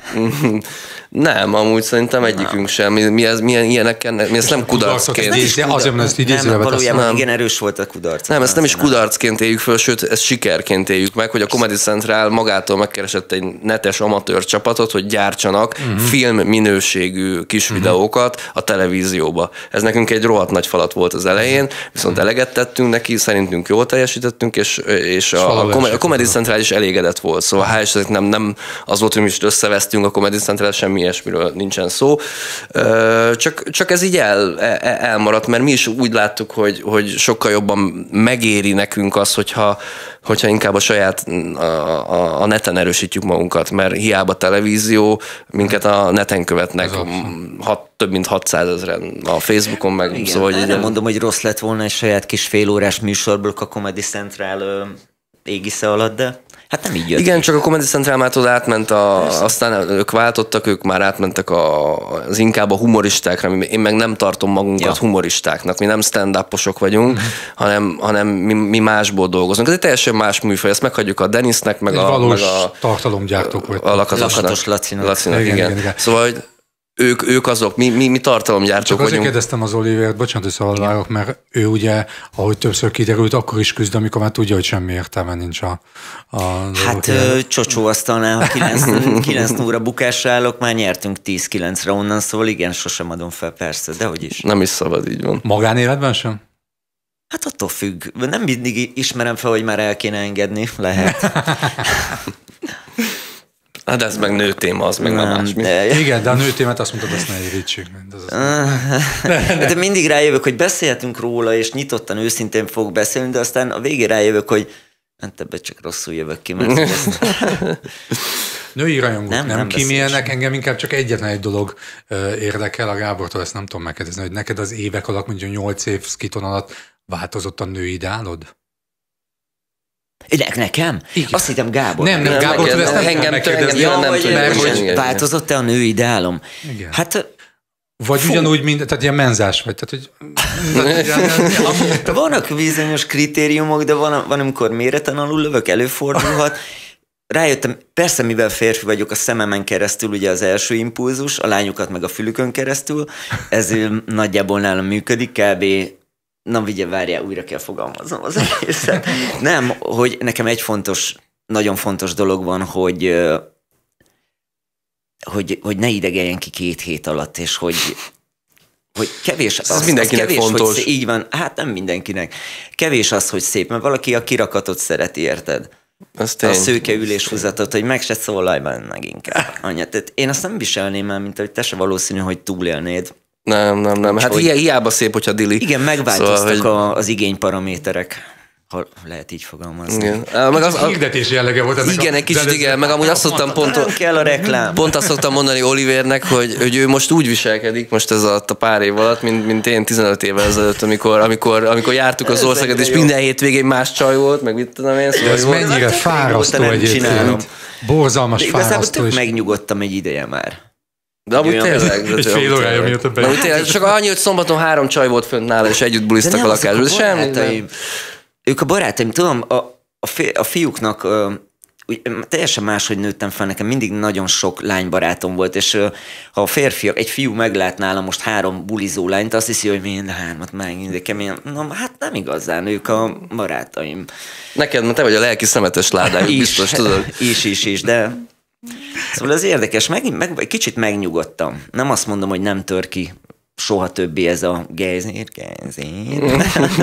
Nem, amúgy szerintem egyikünk sem. Mi, mi, ez, milyen ilyeneken, mi ezt nem kudarcként. Ez de azért, mert ezt idézőre nem, valójában nem. Igen erős volt a kudarc. Nem, ezt nem is kudarcként éljük föl, sőt, ezt sikerként éljük meg, hogy a Comedy Central magától megkeresett egy netes amatőr csapatot, hogy gyártsanak uh-huh. film minőségű kis uh-huh. videókat a televízióba. Ez nekünk egy rohadt nagy falat volt az elején, viszont uh-huh. eleget tettünk neki, szerintünk jól teljesítettünk, és, és a, a, a Comedy Central is elégedett volt. Szóval hál' is nem, nem az volt, hogy mi is összevesztünk a Comedy Central, semmi ilyesmiről nincsen szó. Csak, csak ez így el, el, elmaradt, mert mi is úgy láttuk, hogy, hogy sokkal jobban megéri nekünk az, hogyha, hogyha inkább a saját a, a, a neten erősítjük magunkat, mert hiába televízió, minket a neten követnek hat, több mint hatszázezren a Facebookon meg. Igen, szóval, hogy nem mondom, hogy rossz lett volna egy saját kis félórás műsorból a Comedy Central égisze alatt, de hát nem így jött. Igen, csak a Comedy Central már tudod átment, a, aztán ők váltottak, ők már átmentek a, az inkább a humoristákra, én meg nem tartom magunkat ja. humoristáknak, mi nem stand-uposok vagyunk, mm. hanem, hanem mi, mi másból dolgozunk. Ez egy teljesen más műfaj, ezt meghagyjuk a Denisnek, meg egy a... valós meg a tartalomgyártók vagy. A Lakatos Lacinak. Lacinak, igen. igen. igen. Szóval, hogy Ők, ők azok, mi, mi, mi tartalomgyártók Csak vagyunk. Csak azért kérdeztem az Olivért, bocsánat, hogy szabadvárok, mert ő ugye, ahogy többször kiderült, akkor is küzd, amikor már tudja, hogy semmi értelme nincs a... a hát csocsóasztalnál, ha kilenc óra bukásra állok, már nyertünk tíz kilencre onnan, szóval igen, sosem adom fel, persze, de hogy is. Nem is szabad, így van. Magánéletben sem? Hát attól függ. Nem mindig ismerem fel, hogy már el kéne engedni, lehet. Hát ez meg nőtéma, az meg nem, más. De... Igen, de a nőtémát azt mondtad, azt ne érítsük. De mindig rájövök, hogy beszélhetünk róla, és nyitottan, őszintén fogok beszélni, de aztán a végén rájövök, hogy hát ebben csak rosszul jövök ki. Mert női rajongók nem, nem, nem kímélnek, engem inkább csak egyetlen egy dolog érdekel, a Gábortól ezt nem tudom megkérdezni, hogy neked az évek alatt, mondjuk nyolc év szkiton alatt változott a női ideálod? Ne, nekem? Igen. Azt hittem Gábor. Nem, nem, Gábor, ezt nem engem megkérdezni. Ja, nem tudom, hogy változott-e a nő ideálom? Igen. Hát... Vagy fú. Ugyanúgy, mint, tehát ilyen menzás vagy. Tehát, hogy... Vannak bizonyos kritériumok, de van, van amikor méreten alul lövök, előfordulhat. Rájöttem, persze mivel férfi vagyok, a szememen keresztül ugye az első impulzus, a lányokat meg a fülükön keresztül, ez nagyjából nálam működik, kb. Na vigye, várjál, újra kell fogalmaznom az egészet. Nem, hogy nekem egy fontos, nagyon fontos dolog van, hogy, hogy, hogy ne idegeljen ki két hét alatt, és hogy, hogy kevés az, ez mindenkinek az kevés, fontos. Hogy, így van, hát nem mindenkinek. Kevés az, hogy szép, mert valaki a kirakatot szereti, érted? A szőke üléshúzatot, hogy meg se szólalj meg inkább. Anya, tehát én azt nem viselném el, mint hogy te se valószínű, hogy túlélnéd. Nem, nem, nem. Hát hogy... hiába szép, hogyha dili. Igen, megváltoztak szóval, hogy... az igényparaméterek. Ha lehet így fogalmazni. Igen. Meg az, a hirdetés jellege volt ennek. Igen, egy kicsit igen, meg amúgy azt szoktam pont, nem kell a reklám. Pont azt szoktam mondani Olivernek, hogy, hogy ő most úgy viselkedik, most ez alatt a pár év alatt, mint, mint én tizenöt évvel ezelőtt, amikor, amikor, amikor jártuk az országot, és minden hétvégén más csaj volt, meg mit tudom én. Szóval ez mennyire fárasztó egyébként. Borzalmas fárasztó. Igazából megnyugodtam egy ideje már. De amúgy tényleg. Egy fél órája miatt be. Csak annyi, hogy szombaton három csaj volt fönt nála, és együtt buliztak a lakásban. Semmi. Ők a barátaim, tudom, a, a, fi, a fiúknak uh, úgy, teljesen máshogy nőttem fel, nekem mindig nagyon sok lánybarátom volt, és uh, ha a férfiak, egy fiú meglát nála most három bulizó lányt, azt hiszi, hogy mind a hármat megint, de kemény. Na, hát nem igazán, ők a barátaim. Neked, mert te vagy a lelki szemetes ládájuk, biztos tudod. Is, is, is, de... Szóval ez érdekes, meg, meg, kicsit megnyugodtam. Nem azt mondom, hogy nem tör ki soha többé ez a gejzér, gejzér.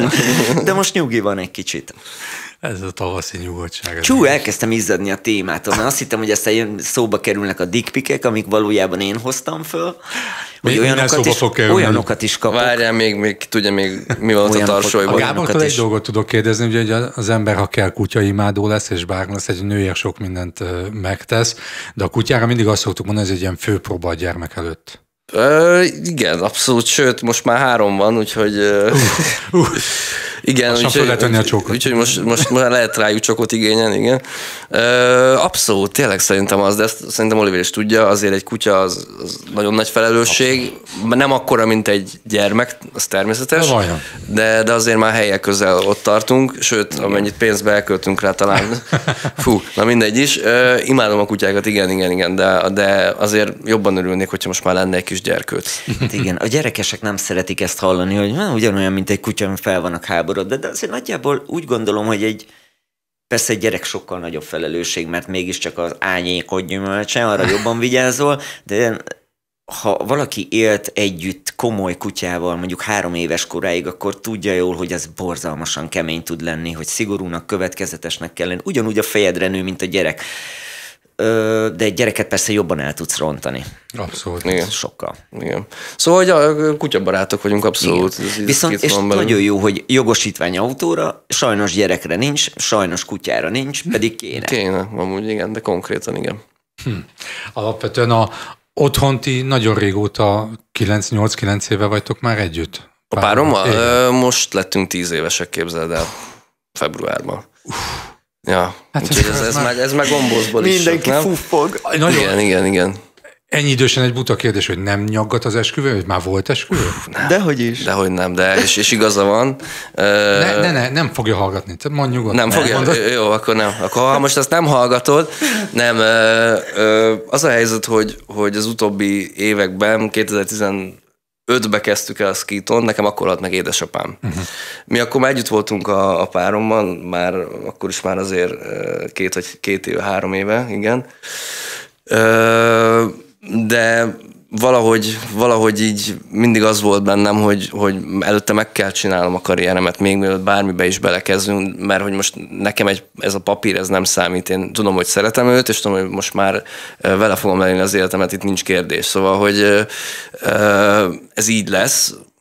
De most nyugi van egy kicsit. Ez a tavaszi nyugodtság. Csú, elkezdtem izzadni a témától, mert azt hittem, hogy aztán szóba kerülnek a dickpikek, amik valójában én hoztam föl. Hogy olyanokat is, olyanokat is kapok. Várjál, még, még tudja, még mi van a tarsolyban. A Gábortól egy dolgot tudok kérdezni, hogy az ember, ha kell, kutyaimádó lesz, és bár lesz, egy nőért sok mindent megtesz, de a kutyára mindig azt szoktuk mondani, ez egy ilyen főpróba a gyermek előtt. Ö, igen, abszolút, sőt, most már három van, úgyhogy... Uh, uh, igen, úgyhogy úgy, úgy, most, most már lehet rájuk csokot igényelni, igen. Uh, abszolút, tényleg szerintem az, de ezt szerintem Oliver is tudja, azért egy kutya az, az nagyon nagy felelősség, abszolút. Nem akkora, mint egy gyermek, az természetes, de, de azért már helye közel ott tartunk, sőt, igen. Amennyit pénzbe elköltünk rá talán, fú, na mindegy is. Uh, imádom a kutyákat, igen, igen, igen, de, de azért jobban örülnék, hogyha most már lenne egy kis gyerkőt. Hát igen, a gyerekesek nem szeretik ezt hallani, hogy na, ugyanolyan, mint egy kutya, ami fel vannak háborodva, de azért nagyjából úgy gondolom, hogy egy persze egy gyerek sokkal nagyobb felelősség, mert mégiscsak az ányékot gyümölcse, arra jobban vigyázol, de ha valaki élt együtt komoly kutyával, mondjuk három éves koráig, akkor tudja jól, hogy ez borzalmasan kemény tud lenni, hogy szigorúnak, következetesnek kell lenni. Ugyanúgy a fejedre nő, mint a gyerek. De egy gyereket persze jobban el tudsz rontani. Abszolút. Igen. Sokkal. Igen. Szóval, hogy a kutyabarátok vagyunk, abszolút. Ez viszont, és nagyon jó, hogy jogosítvány autóra, sajnos gyerekre nincs, sajnos kutyára nincs, pedig kéne. Kéne, amúgy igen, de konkrétan igen. Hm. Alapvetően a otthonti nagyon régóta, kilenc-nyolc-kilenc éve vagytok már együtt? A párommal? Most lettünk tíz évesek, képzeld el, februárban. Uff. Ja, hát ez, ez, ez, már, meg, ez meg gombózból is mindenki sok, fuffog. Nagyon, igen, igen, igen. Ennyi idősen egy buta kérdés, hogy nem nyaggat az esküvő, hogy már volt esküvő? Dehogy is. Dehogy nem, de és, és igaza van. Ne, ne, ne, nem fogja hallgatni, mondj nyugodtan. Nem fogja, mondod? Jó, akkor nem. Akkor ha most ezt nem hallgatod, nem. Az a helyzet, hogy, hogy az utóbbi években, kétezer-tizenötbe kezdtük el a Skiton, nekem akkor halt meg édesapám. Uh-huh. Mi akkor már együtt voltunk a, a párommal, már akkor is már azért két vagy két éve, három éve, igen. De valahogy, valahogy így mindig az volt bennem, hogy, hogy előtte meg kell csinálnom a karrieremet, még mielőtt bármibe is belekezdünk, mert hogy most nekem egy, ez a papír, ez nem számít. Én tudom, hogy szeretem őt, és tudom, hogy most már vele fogom elérni az életemet, itt nincs kérdés. Szóval, hogy ez így lesz,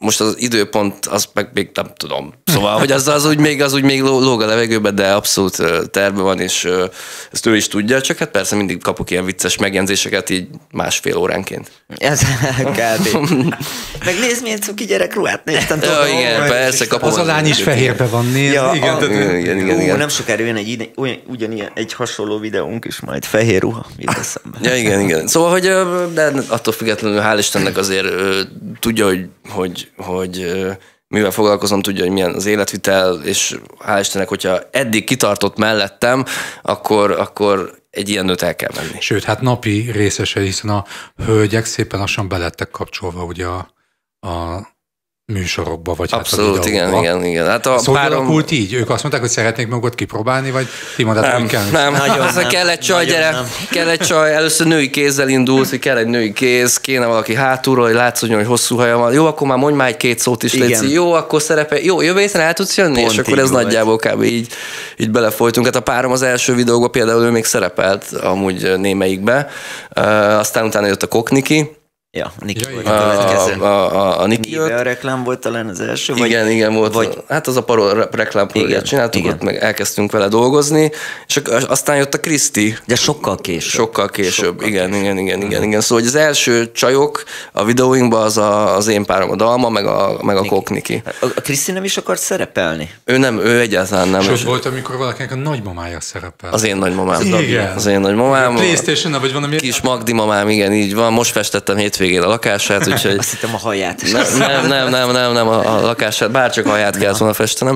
most az időpont, az meg még nem tudom. Szóval, hogy az, az, úgy még, az úgy még lóg a levegőben, de abszolút terve van, és ezt ő is tudja, csak hát persze mindig kapok ilyen vicces megjegyzéseket így másfél óránként. Ez kb. Meg nézd, milyen cuki gyerekruhát néztem. Ja, igen, persze, kapom. Az a lány is fehérbe van nézni. Ja, igen, a, igen, igen, igen, igen. Nem sokára jön egy olyan, ugyanilyen, egy hasonló videónk is majd, fehér ruha, mit eszembe. Ja, igen, igen. Szóval, hogy de attól függetlenül hál' Istennek azért tudja, hogy, hogy, hogy mivel foglalkozom, tudja, hogy milyen az életvitel, és hál' Istennek, hogyha eddig kitartott mellettem, akkor, akkor egy ilyen nőt el kell venni. Sőt, hát napi részese, hiszen a hölgyek szépen lassan belettek kapcsolva ugye a, a műsorokba, vagy abszolút, hát a igen, igen, igen. Hát a szóval párom... alakult így? Ők azt mondták, hogy szeretnék magukat kipróbálni, vagy ti mondtátok, hogy kell? Nem, Nagyon nem. nem. Kell egy csaj, Nagyon gyere, nem. kell egy csaj, először női kézzel indult, hogy kell egy női kéz, kéne valaki hátulról, hogy látszódjon, hogy hosszú haja van. Jó, akkor már mondj már egy-két szót is, légy. Jó, akkor szerepel. Jó, jövő héten el tudsz jönni? Pont és akkor ez volt. nagyjából kb. így, így belefolytunk. Hát a párom az első videókban például ő még szerepelt amúgy némelyikbe. Uh, aztán utána jött a Kokniki. Ja, a Niki Ja, volt igen. a következő. A, a, a, a Niki Mivel jött. a reklám volt talán az első? Vagy, Igen, igen, volt. Vagy... Vagy... Hát az a parol reklámprojektját csináltuk, igen. ott meg elkezdtünk vele dolgozni, és aztán jött a Kriszti. De sokkal később. Sokkal később, Sokkal igen, később. igen, igen, igen, igen. Szóval hogy az első csajok a videóinkban az a, az én párom, a Dalma, meg a, meg a Kokniki. A, a Kriszti nem is akart szerepelni? Ő nem, ő egyáltalán nem. És ott És volt, amikor valakinek a nagymamája szerepel. az én nagymamám. Igen. Az én nagymamám. PlayStation-nal, vagy valami... Kis Magdi mamám, igen, így van. Most festettem hétvégén a lakását, úgyhogy... Azt hittem a haját is. Nem, nem, nem, nem, nem, nem a, a lakását, bárcsak a haját kellett volna festenem.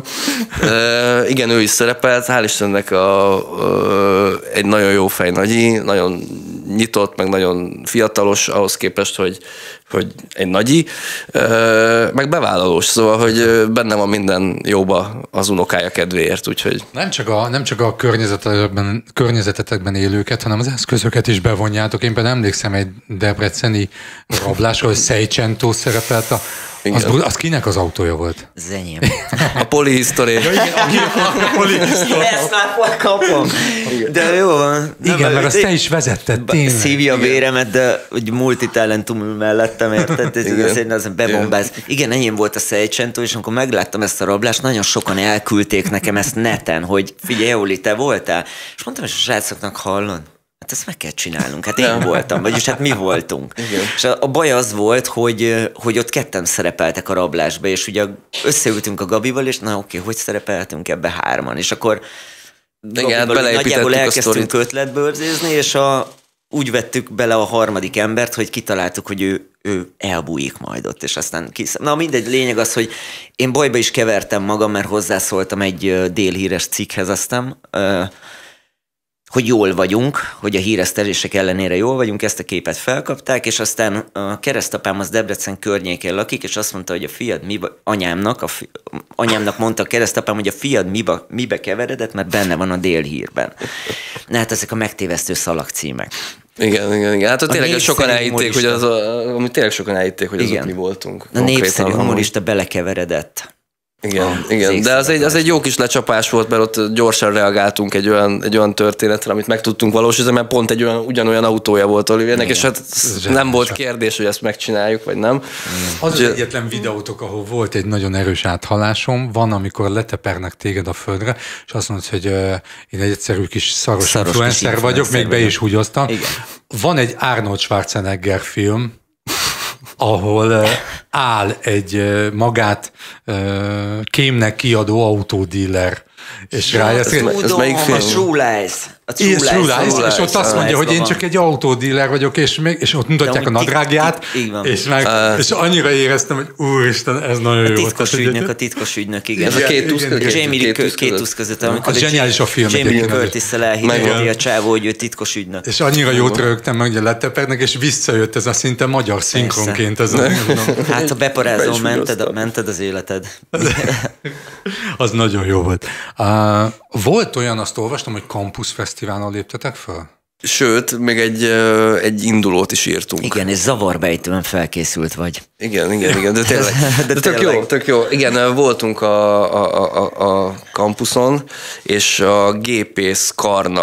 Uh, igen, ő is szerepelt, hál' Istennek a, uh, egy nagyon jó fej nagyi, nagyon nyitott, meg nagyon fiatalos ahhoz képest, hogy, hogy egy nagyi, uh, meg bevállalós, szóval, hogy benne van minden jóba az unokája kedvéért, úgyhogy... Nem csak a, nem csak a környezetekben, környezetetekben élőket, hanem az eszközöket is bevonjátok. Én például emlékszem egy debreceni rablásról, hogy Seicento szerepelt. A, az, az kinek az autója volt? Az enyém. A polihisztori. Igen, a polihisztori. Ezt már kapom. De jó van. Igen, mert azt te is vezetted, tényleg. Szívja a véremet, de hogy multitalentum ül mellettem, érted? Ez igaz, az bebombáz. Igen, enyém volt a Seicento, és amikor megláttam ezt a rablást, nagyon sokan elküldték nekem ezt neten, hogy figyelj, Oli, te voltál? És mondtam, és a srácoknak hallod? Hát ezt meg kell csinálnunk. Hát én voltam, vagyis hát mi voltunk. Igen. És a, a baj az volt, hogy, hogy ott ketten szerepeltek a rablásba, és ugye összeültünk a Gabival, és na oké, hogy szerepeltünk ebbe hárman. És akkor igen, nagyjából elkezdtünk ötletbőrzézni, és a, úgy vettük bele a harmadik embert, hogy kitaláltuk, hogy ő, ő elbújik majd ott, és aztán kisz... Na mindegy, lényeg az, hogy én bajba is kevertem magam, mert hozzászóltam egy délhíres cikkhez aztán, hogy jól vagyunk, hogy a híresztelések ellenére jól vagyunk, ezt a képet felkapták, és aztán a keresztapám az Debrecen környékén lakik, és azt mondta, hogy a fiad miba, anyámnak, a fi, anyámnak mondta a keresztapám, hogy a fiad miba, mibe keveredett, mert benne van a délhírben. Na hát ezek a megtévesztő szalagcímek. Igen, igen, igen. Hát ott tényleg sokan elhitték, humorista. hogy az, a, amit tényleg sokan elhitték, hogy Igen. azok mi voltunk. A népszerű humorista belekeveredett. Igen, Ah, igen. De az egy, az egy jó kis lecsapás volt, mert ott gyorsan reagáltunk egy olyan, egy olyan történetre, amit meg tudtunk valósítani, mert pont egy olyan, ugyanolyan autója volt Oliviernek, és hát nem volt kérdés, hogy ezt megcsináljuk, vagy nem. Az az egyetlen videótok, ahol volt egy nagyon erős áthalásom, van, amikor letepernek téged a földre, és azt mondod, hogy uh, én egy egyszerű kis szaros, Szaros influencer kis vagyok, influencer még be vagyok. is húgyoztam. Igen. Van egy Arnold Schwarzenegger film, ahol uh, áll egy uh, magát uh, kémnek kiadó autódíler, és Ja, rájössz, ez, ez melyik film? A True Lies. A True és, Lies, True Lies, True és ott Lies, azt mondja, True hogy én Lies-ban csak egy autódíler vagyok, és, még, és ott mutatják a amúgy tik- nadrágját, tik- így van. és, meg, Uh, és annyira éreztem, hogy úristen, ez nagyon A jó. titkos Tehát, ügynök, hogy- a titkos ügynök, igen. Ez a két tusz, igen, két, Jamie Lee két tusz két között. tusz között, amikor Az zseniális a film Jamie Lee egyébként. Curtis-szel elhívja a csávó, hogy ő titkos ügynök. És annyira jót rögtem meg, hogy letepernek, és visszajött ez a szinte magyar szinkronként. Ez a, Hát ha Be beparázol, is mented, húztam. mented az életed. az nagyon jó volt. Uh, volt olyan, azt olvastam, hogy Campus Fesztiválon léptetek föl? Sőt, még egy, ö, egy indulót is írtunk. Igen, és zavarbejtően felkészült vagy. Igen, igen, igen, de tényleg. De De tök tényleg. jó, tök jó. Igen, voltunk a, a, a, a kampuszon, és a gépész karnak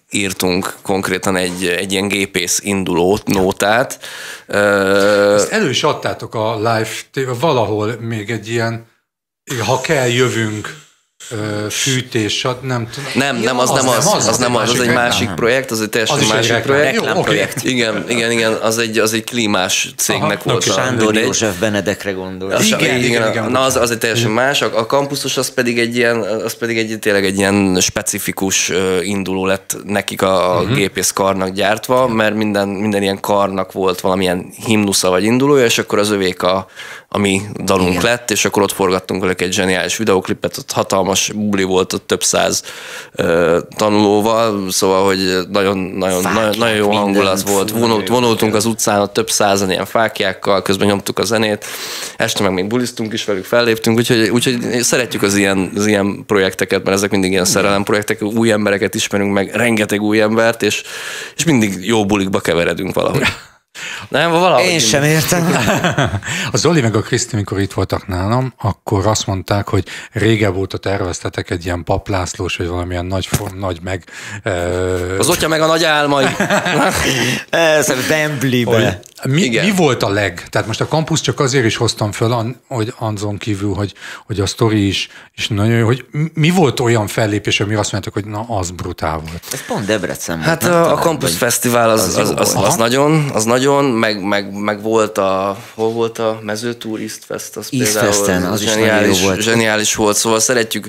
írtunk konkrétan egy, egy ilyen gépész induló nótát. Ezt elő is adtátok a live, valahol még egy ilyen, ha kell, jövünk, fűtés, nem tudom. Nem, nem, az, az nem az, az, az nem az, az egy másik projekt, az egy teljesen másik projekt. Reklámprojekt. Igen, igen, igen, az egy, az egy klímás cégnek volt. Sándor József Benedekre gondol. Igen, igen, igen. Na, az, az egy teljesen más. A, a kampuszos az pedig egy ilyen, az pedig egy tényleg egy ilyen specifikus induló lett nekik a uh-huh. gépészkarnak gyártva, mert minden, minden ilyen karnak volt valamilyen himnusza vagy indulója, és akkor az övék a, a mi dalunk igen. lett, és akkor ott forgattunk velük egy zseniális videóklipet, ott hatalmas buli volt, ott több száz uh, tanulóval, szóval, hogy nagyon, nagyon, nagyon, nagyon jó hangulat volt. Vonult, vonultunk az utcán, ott több százan ilyen fáklyákkal, közben nyomtuk a zenét, este meg még buliztunk is velük, felléptünk, úgyhogy, úgyhogy szeretjük az ilyen, az ilyen projekteket, mert ezek mindig ilyen szerelem projektek, új embereket ismerünk meg, rengeteg új embert, és, és mindig jó bulikba keveredünk valahogy. Nem, valahogy. Én sem értem. A Zoli meg a Kriszti, mikor itt voltak nálam, akkor azt mondták, hogy régebb óta terveztetek egy ilyen paplászlós, vagy valamilyen nagy, nagy meg... Uh... Az otya meg a nagy álmai. Ez a Wembley-be. Mi, mi volt a leg? Tehát most a kampusz csak azért is hoztam föl, hogy azon kívül, hogy, hogy a sztori is, is nagyon jó, hogy mi volt olyan fellépés, amire azt mondták, hogy na, az brutál volt. Ez pont Debrecen Hát volt, a, a Campus Fesztivál az, az, az, az, az nagyon, az nagyon, meg, meg, meg volt a, hol volt a Mezőtúriszt Fest, az például az zseniális, is volt. zseniális volt, szóval szeretjük.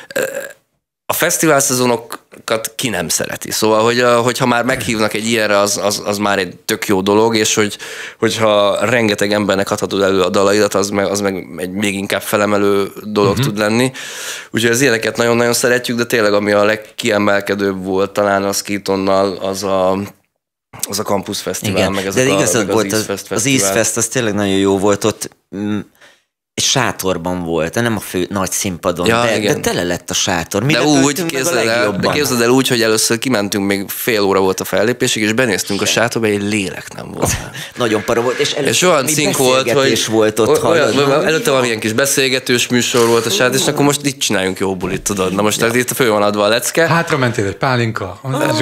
A fesztivál szezonokat ki nem szereti. Szóval, hogy, hogyha már meghívnak egy ilyenre, az, az, az már egy tök jó dolog, és hogy, hogyha rengeteg embernek adhatod elő a dalaidat, az meg, az meg egy még inkább felemelő dolog uh-huh. tud lenni. Úgyhogy az ilyeneket nagyon-nagyon szeretjük, de tényleg ami a legkiemelkedőbb volt talán a Skitonnal, az a az a Campus Fesztivál, igen, meg ezek de a, igazad meg volt, az East Fest az East Fest az tényleg nagyon jó volt, ott mm, egy sátorban volt, de nem a fő nagy színpadon, ja, de, de tele lett a sátor. Mi de úgy, képzeld el, de képzeld el úgy, hogy először kimentünk, még fél óra volt a fellépésig, és benéztünk Sem. a sátorba, egy lélek nem volt. Nagyon para volt, és előtte és olyan cink volt, hogy volt ott olyan, olyan, előtte valamilyen kis beszélgetős műsor volt a sátor, és akkor most itt csináljunk jó bulit, tudod. Na most ja. itt fő van adva a lecke. Hátra mentél egy pálinka.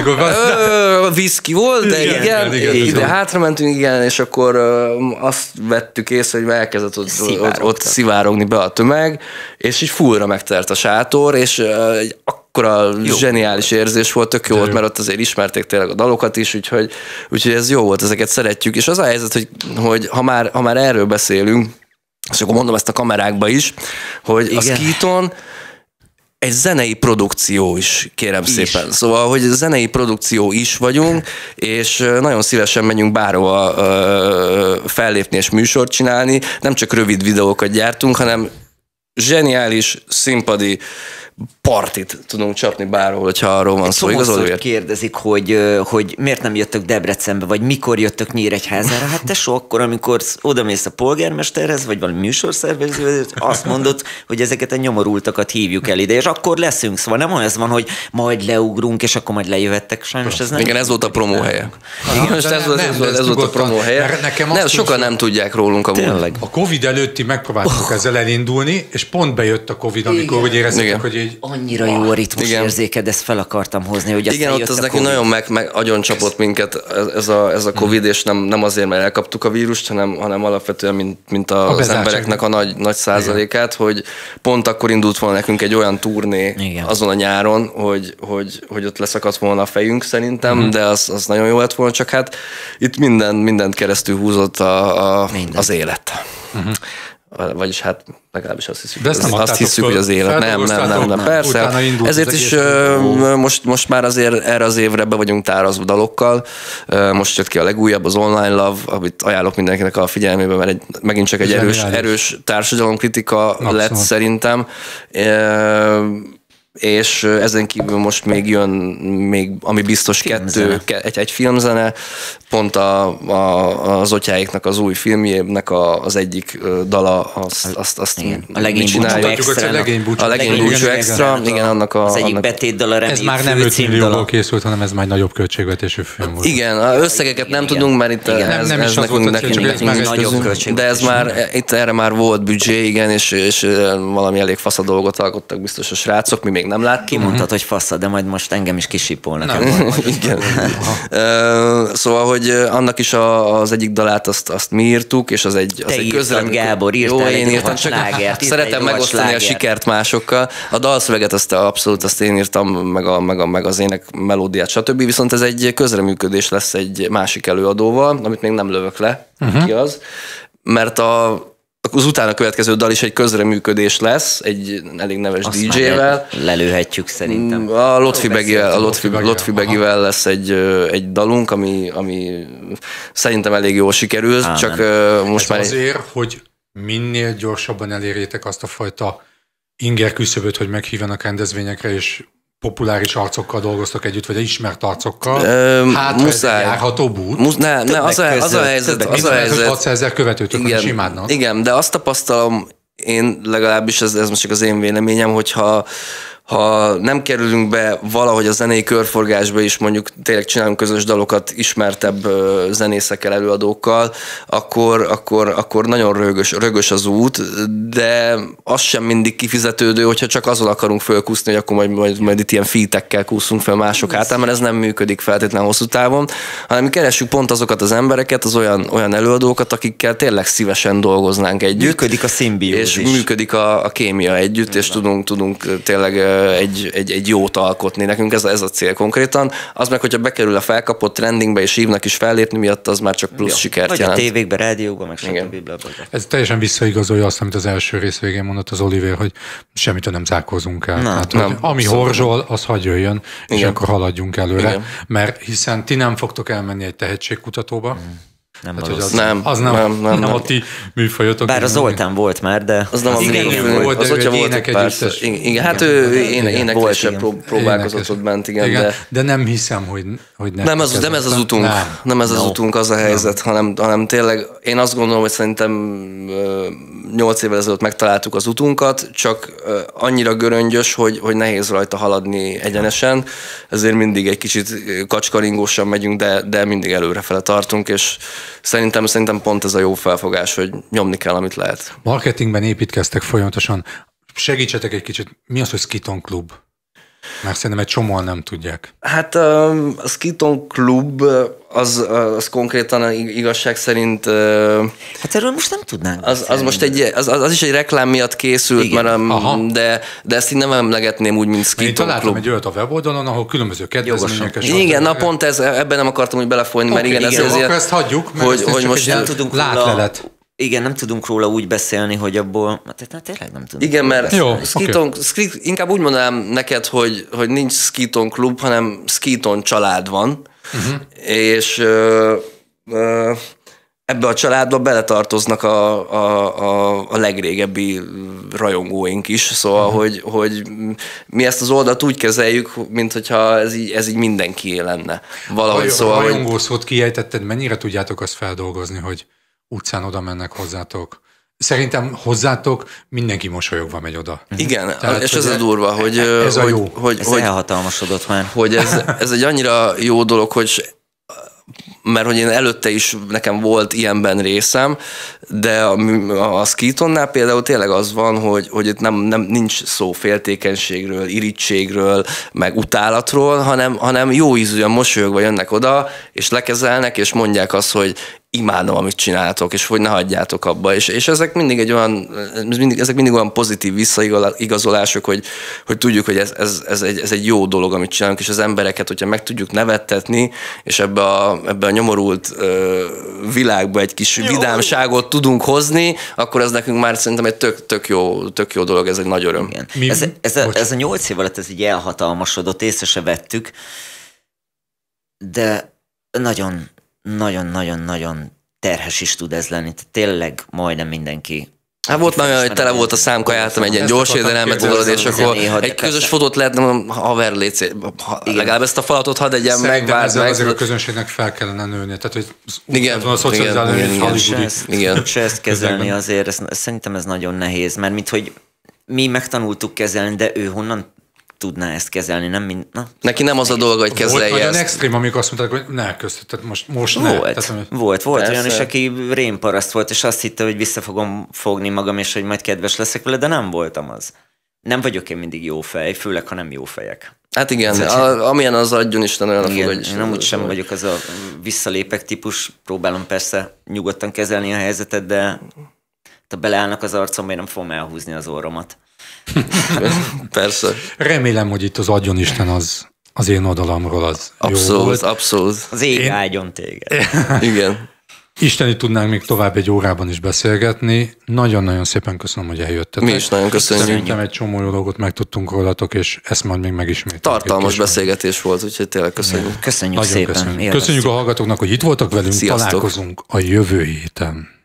A whisky volt, de igen, igen, igen, igen de hátra mentünk, igen, és akkor azt vettük észre, hogy elkezdett ott, ott, ott szivárogni be a tömeg, és így fullra megtelt a sátor, és egy akkora jó. zseniális érzés volt, tök jó volt, mert ott azért ismerték tényleg a dalokat is, úgyhogy, úgyhogy ez jó volt, ezeket szeretjük, és az a helyzet, hogy, hogy ha, már, ha már erről beszélünk, és akkor mondom ezt a kamerákba is, hogy igen. a Skiton egy zenei produkció is, kérem is. szépen. Szóval, hogy zenei produkció is vagyunk, és nagyon szívesen megyünk bárhova fellépni és műsort csinálni. Nem csak rövid videókat gyártunk, hanem zseniális, színpadi partit tudunk csapni bárhol, hogyha arról van szó. Igazolóért kérdezik, hogy, hogy miért nem jöttök Debrecenbe, vagy mikor jöttök Nyíregyházára. Hát tesó, akkor, amikor odamész a polgármesterhez, vagy valami műsorszervezőhöz, azt mondod, hogy ezeket a nyomorultakat hívjuk el ide, és akkor leszünk. Szóval nem olyan van, hogy majd leugrunk, és akkor majd lejövettek. Sajnos ez nem. Igen, ez volt a promóhelye. Igen, most ez, volt, ez, volt, ez volt a promóhelye. Nem, sokan nem tudják rólunk amúgy. A Covid előtti megpróbáltuk ezzel elindulni, és pont bejött a Covid, amikor úgy éreztük, hogy így... Annyira jó a ritmus érzéked, ezt fel akartam hozni, hogy igen, ott az nekünk nagyon meg, meg agyon csapott minket ez a, ez a Covid, és nem, nem azért, mert elkaptuk a vírust, hanem, hanem alapvetően, mint, mint a, a az embereknek a nagy, nagy százalékát, igen. hogy pont akkor indult volna nekünk egy olyan turné igen. azon a nyáron, hogy, hogy, hogy ott leszakadt volna a fejünk szerintem, uh-huh. de az, az nagyon jó lett volna, csak hát itt minden, mindent keresztül húzott a, a, az élet. Uh-huh. Vagyis hát legalábbis azt hiszük, azt, azt hiszük hogy az élet. Nem, nem, nem, nem, persze. Ezért is uh, most, most már azért erre az évre be vagyunk tárazva dalokkal. Uh, most jött ki a legújabb, az Online Love, amit ajánlok mindenkinek a figyelmébe, mert egy, megint csak egy erős, erős társadalomkritika Abszolút. lett szerintem. Uh, és ezen kívül most még jön, még, ami biztos kettő, egy, egy filmzene, pont a, a, az Otyáiknak az új filmjének a, az egyik dala, azt, azt, azt a legény búcsú extra. A legény búcsú extra, igen, annak a... Az egyik betétdala, reméljük. Ez már nem öt millióból készült, hanem ez már nagyobb költségvetésű film volt. Igen, az összegeket nem tudunk, mert itt ez, nem ez nekünk, nekünk nagyobb költségvetés. De ez már, itt erre már volt büdzsé, igen, és, és valami elég fasz a dolgot alkottak biztos a srácok, mi még még nem láttuk. Kimondtad, hogy faszad, de majd most engem is kisipolnak. Igen. Szóval, hogy annak is az egyik dalát azt, azt mi írtuk, és az egy, az Te egy írtad, közremű... Gábor, írtál Jó, egy én írtam, csak slágert, szeretem megosztani slágert. A sikert másokkal. A dalszöveget azt abszolút azt én írtam, meg, a, meg, a, meg az ének melódiát, stb. Viszont ez egy közreműködés lesz egy másik előadóval, amit még nem lövök le, uh-huh. ki az, mert a az utána következő dal is egy közreműködés lesz, egy elég neves azt dé dzsével. Lelőhetjük szerintem. A Lotfi Begivel, a Lotfi, Lotfi Begivel lesz egy, egy dalunk, ami, ami szerintem elég jól sikerül. Á, csak nem. most Ez már... azért, hogy minél gyorsabban elérjétek azt a fajta inger küszöböt, hogy meghívjanak rendezvényekre, és populáris arcokkal dolgoztok együtt, vagy ismert arcokkal. Ö, hát, muszáj. Ez járhatóbb út. Musz, ne, ne, az, a, az a helyzet. Az a helyzet. hatszázezer követőtök, igen, is imádnak. Igen, de azt tapasztalom, én legalábbis, ez, ez most csak az én véleményem, hogyha ha nem kerülünk be valahogy a zenei körforgásba is, mondjuk tényleg csinálunk közös dalokat ismertebb zenészekkel, előadókkal, akkor, akkor, akkor nagyon rögös, rögös az út, de az sem mindig kifizetődő, hogyha csak azon akarunk fölkúszni, hogy akkor majd, majd, majd itt ilyen featekkel kúszunk fel mások hátán, mert ez nem működik feltétlenül hosszú távon, hanem mi keressük pont azokat az embereket, az olyan, olyan előadókat, akikkel tényleg szívesen dolgoznánk együtt. Működik a szimbiózis. És működik a, a kémia együtt, igen. És tudunk, tudunk tényleg Egy, egy, egy jót alkotni. Nekünk ez a, ez a cél konkrétan. Az meg, hogyha bekerül a felkapott trendingbe, és hívnak is fellépni miatt, az már csak plusz jó. Sikert vagy jelent. Vagy a tévékben, rádiókban, meg stb. Ez teljesen visszaigazolja azt, amit az első rész végén mondott az Oliver, hogy semmitől nem zárkózunk el. Nem, hát, nem, ami szóval horzsol, az hagy jöjjön, és igen. akkor haladjunk előre. Igen. Mert hiszen ti nem fogtok elmenni egy tehetségkutatóba, hmm. Nem, hát, az, nem, az nem, nem, nem, nem a ti műfajotok. Bár a Zoltán volt már, de... Az nem a igen, igen, volt, de ő egy ének együttes. Igen, hát ő énekléssel próbálkozott ott bent, igen. igen de, de nem hiszem, hogy, hogy nem. Nem ez, nem ez az utunk, nem, nem ez az no. utunk, az a helyzet, hanem, hanem tényleg én azt gondolom, hogy szerintem nyolc évvel ezelőtt megtaláltuk az utunkat, csak annyira göröngyös, hogy, hogy nehéz rajta haladni egyenesen, ezért mindig egy kicsit kacskaringósan megyünk, de, de mindig előrefele tartunk, és Szerintem, szerintem pont ez a jó felfogás, hogy nyomni kell, amit lehet. Marketingben építkeztek folyamatosan. Segítsetek egy kicsit, mi az, hogy Skiton Klub? Mert szerintem egy csomóan nem tudják. Hát a Skiton Klub az, az konkrétan igazság szerint... Hát erről most nem tudnánk. Az, az most egy, az, az is egy reklám miatt készült, mert, de, de ezt így nem emlegetném úgy, mint Skiton Klub. Én találtam egy olyat a weboldalon, ahol különböző kedvezmények. Igen, na pont ez, ebben nem akartam úgy belefolyni, okay, mert igen, igen, ez azért, akkor ezt hagyjuk, mert hogy, ezt hogy most nem tudunk látlelet. Igen, nem tudunk róla úgy beszélni, hogy abból... Hát tényleg nem tudunk. Igen, mert Jó, Skiton, okay. Skit, inkább úgy mondanám neked, hogy, hogy nincs Skiton Klub, hanem Skiton család van, uh-huh. és ö, ö, ebbe a családba beletartoznak a, a, a, a legrégebbi rajongóink is, szóval, uh-huh. hogy, hogy mi ezt az oldalt úgy kezeljük, mint hogyha ez így, ez így mindenkié lenne. Valahogy, a, szóval, a rajongó szót kiejtetted, mennyire tudjátok azt feldolgozni, hogy utcán oda mennek hozzátok? Szerintem hozzátok mindenki mosolyogva megy oda. Igen, tehát, és ez a durva, hogy... Ez hogy, a jó. Hogy, ez hogy, elhatalmasodott már. Hogy ez, ez egy annyira jó dolog, hogy mert hogy én előtte is nekem volt ilyenben részem, de a, a Skitonnál például tényleg az van, hogy, hogy itt nem, nem, nincs szó féltékenységről, irítségről, meg utálatról, hanem, hanem jó ízűen mosolyogva jönnek oda, és lekezelnek, és mondják azt, hogy imádom, amit csináltok, és hogy ne hagyjátok abba. És, és ezek mindig egy olyan, mindig, ezek mindig olyan pozitív visszaigazolások, hogy, hogy tudjuk, hogy ez, ez, ez, egy, ez egy jó dolog, amit csinálunk, és az embereket, hogyha meg tudjuk nevettetni, és ebbe a, ebbe a nyomorult ö, világba egy kis jó. vidámságot tudunk hozni, akkor ez nekünk már szerintem egy tök, tök, jó, tök jó dolog, ez egy nagy öröm. Mi, ez, ez, a, ez a nyolc év alatt ez így elhatalmasodott, észre se vettük, de nagyon nagyon-nagyon-nagyon terhes is tud ez lenni. Tényleg majdnem mindenki. Hát volt már olyan, hogy tele volt a szám, kajáltam egy ilyen gyors édelelmet tudod, és akkor egy közös fotót lehetne, haver létsz, legalább ezt a falatot hadd egyen meg, várd meg. Azért a közönségnek fel kellene nőni. Tehát, hogy igen, a szocializálni, igen, igen, igen, igen. Se ezt kezelni azért, ez, szerintem ez nagyon nehéz, mert mint hogy mi megtanultuk kezelni, de ő honnan tudná ezt kezelni, nem mind... Na, neki nem az a dolga, hogy kezelje volt ezt. Volt extrém, amikor azt mondták, hogy ne, közt, tehát most, most volt, ne. Tehát, volt, volt persze. Olyan is, aki rémparaszt volt, és azt hitte, hogy vissza fogom fogni magam, és hogy majd kedves leszek vele, de nem voltam az. nem vagyok én mindig jó fej, főleg, ha nem jó fejek. Hát igen, a, amilyen az adjon Isten, olyan a igen, fogadj. Én amúgy sem vagyok az a visszalépek típus, próbálom persze nyugodtan kezelni a helyzetet, de ha beleállnak az arcomba, én nem fogom elhúzni az orromat. Persze. Remélem, hogy itt az adjon Isten az, az én oldalamról az abszolút, jó volt. Abszolút, Az ég én... áldjon téged. Igen. Isteni tudnánk még tovább egy órában is beszélgetni. Nagyon-nagyon szépen köszönöm, hogy eljöttetek. Mi is nagyon köszönjük. Szerintem egy csomó jó dolgot megtudtunk rólatok, és ezt majd még megismételjük. Tartalmas beszélgetés volt, úgyhogy tényleg köszönjük. Köszönjük nagyon szépen. Köszönjük. köszönjük a hallgatóknak, hogy itt voltak velünk. Sziasztok. Találkozunk a jövő héten.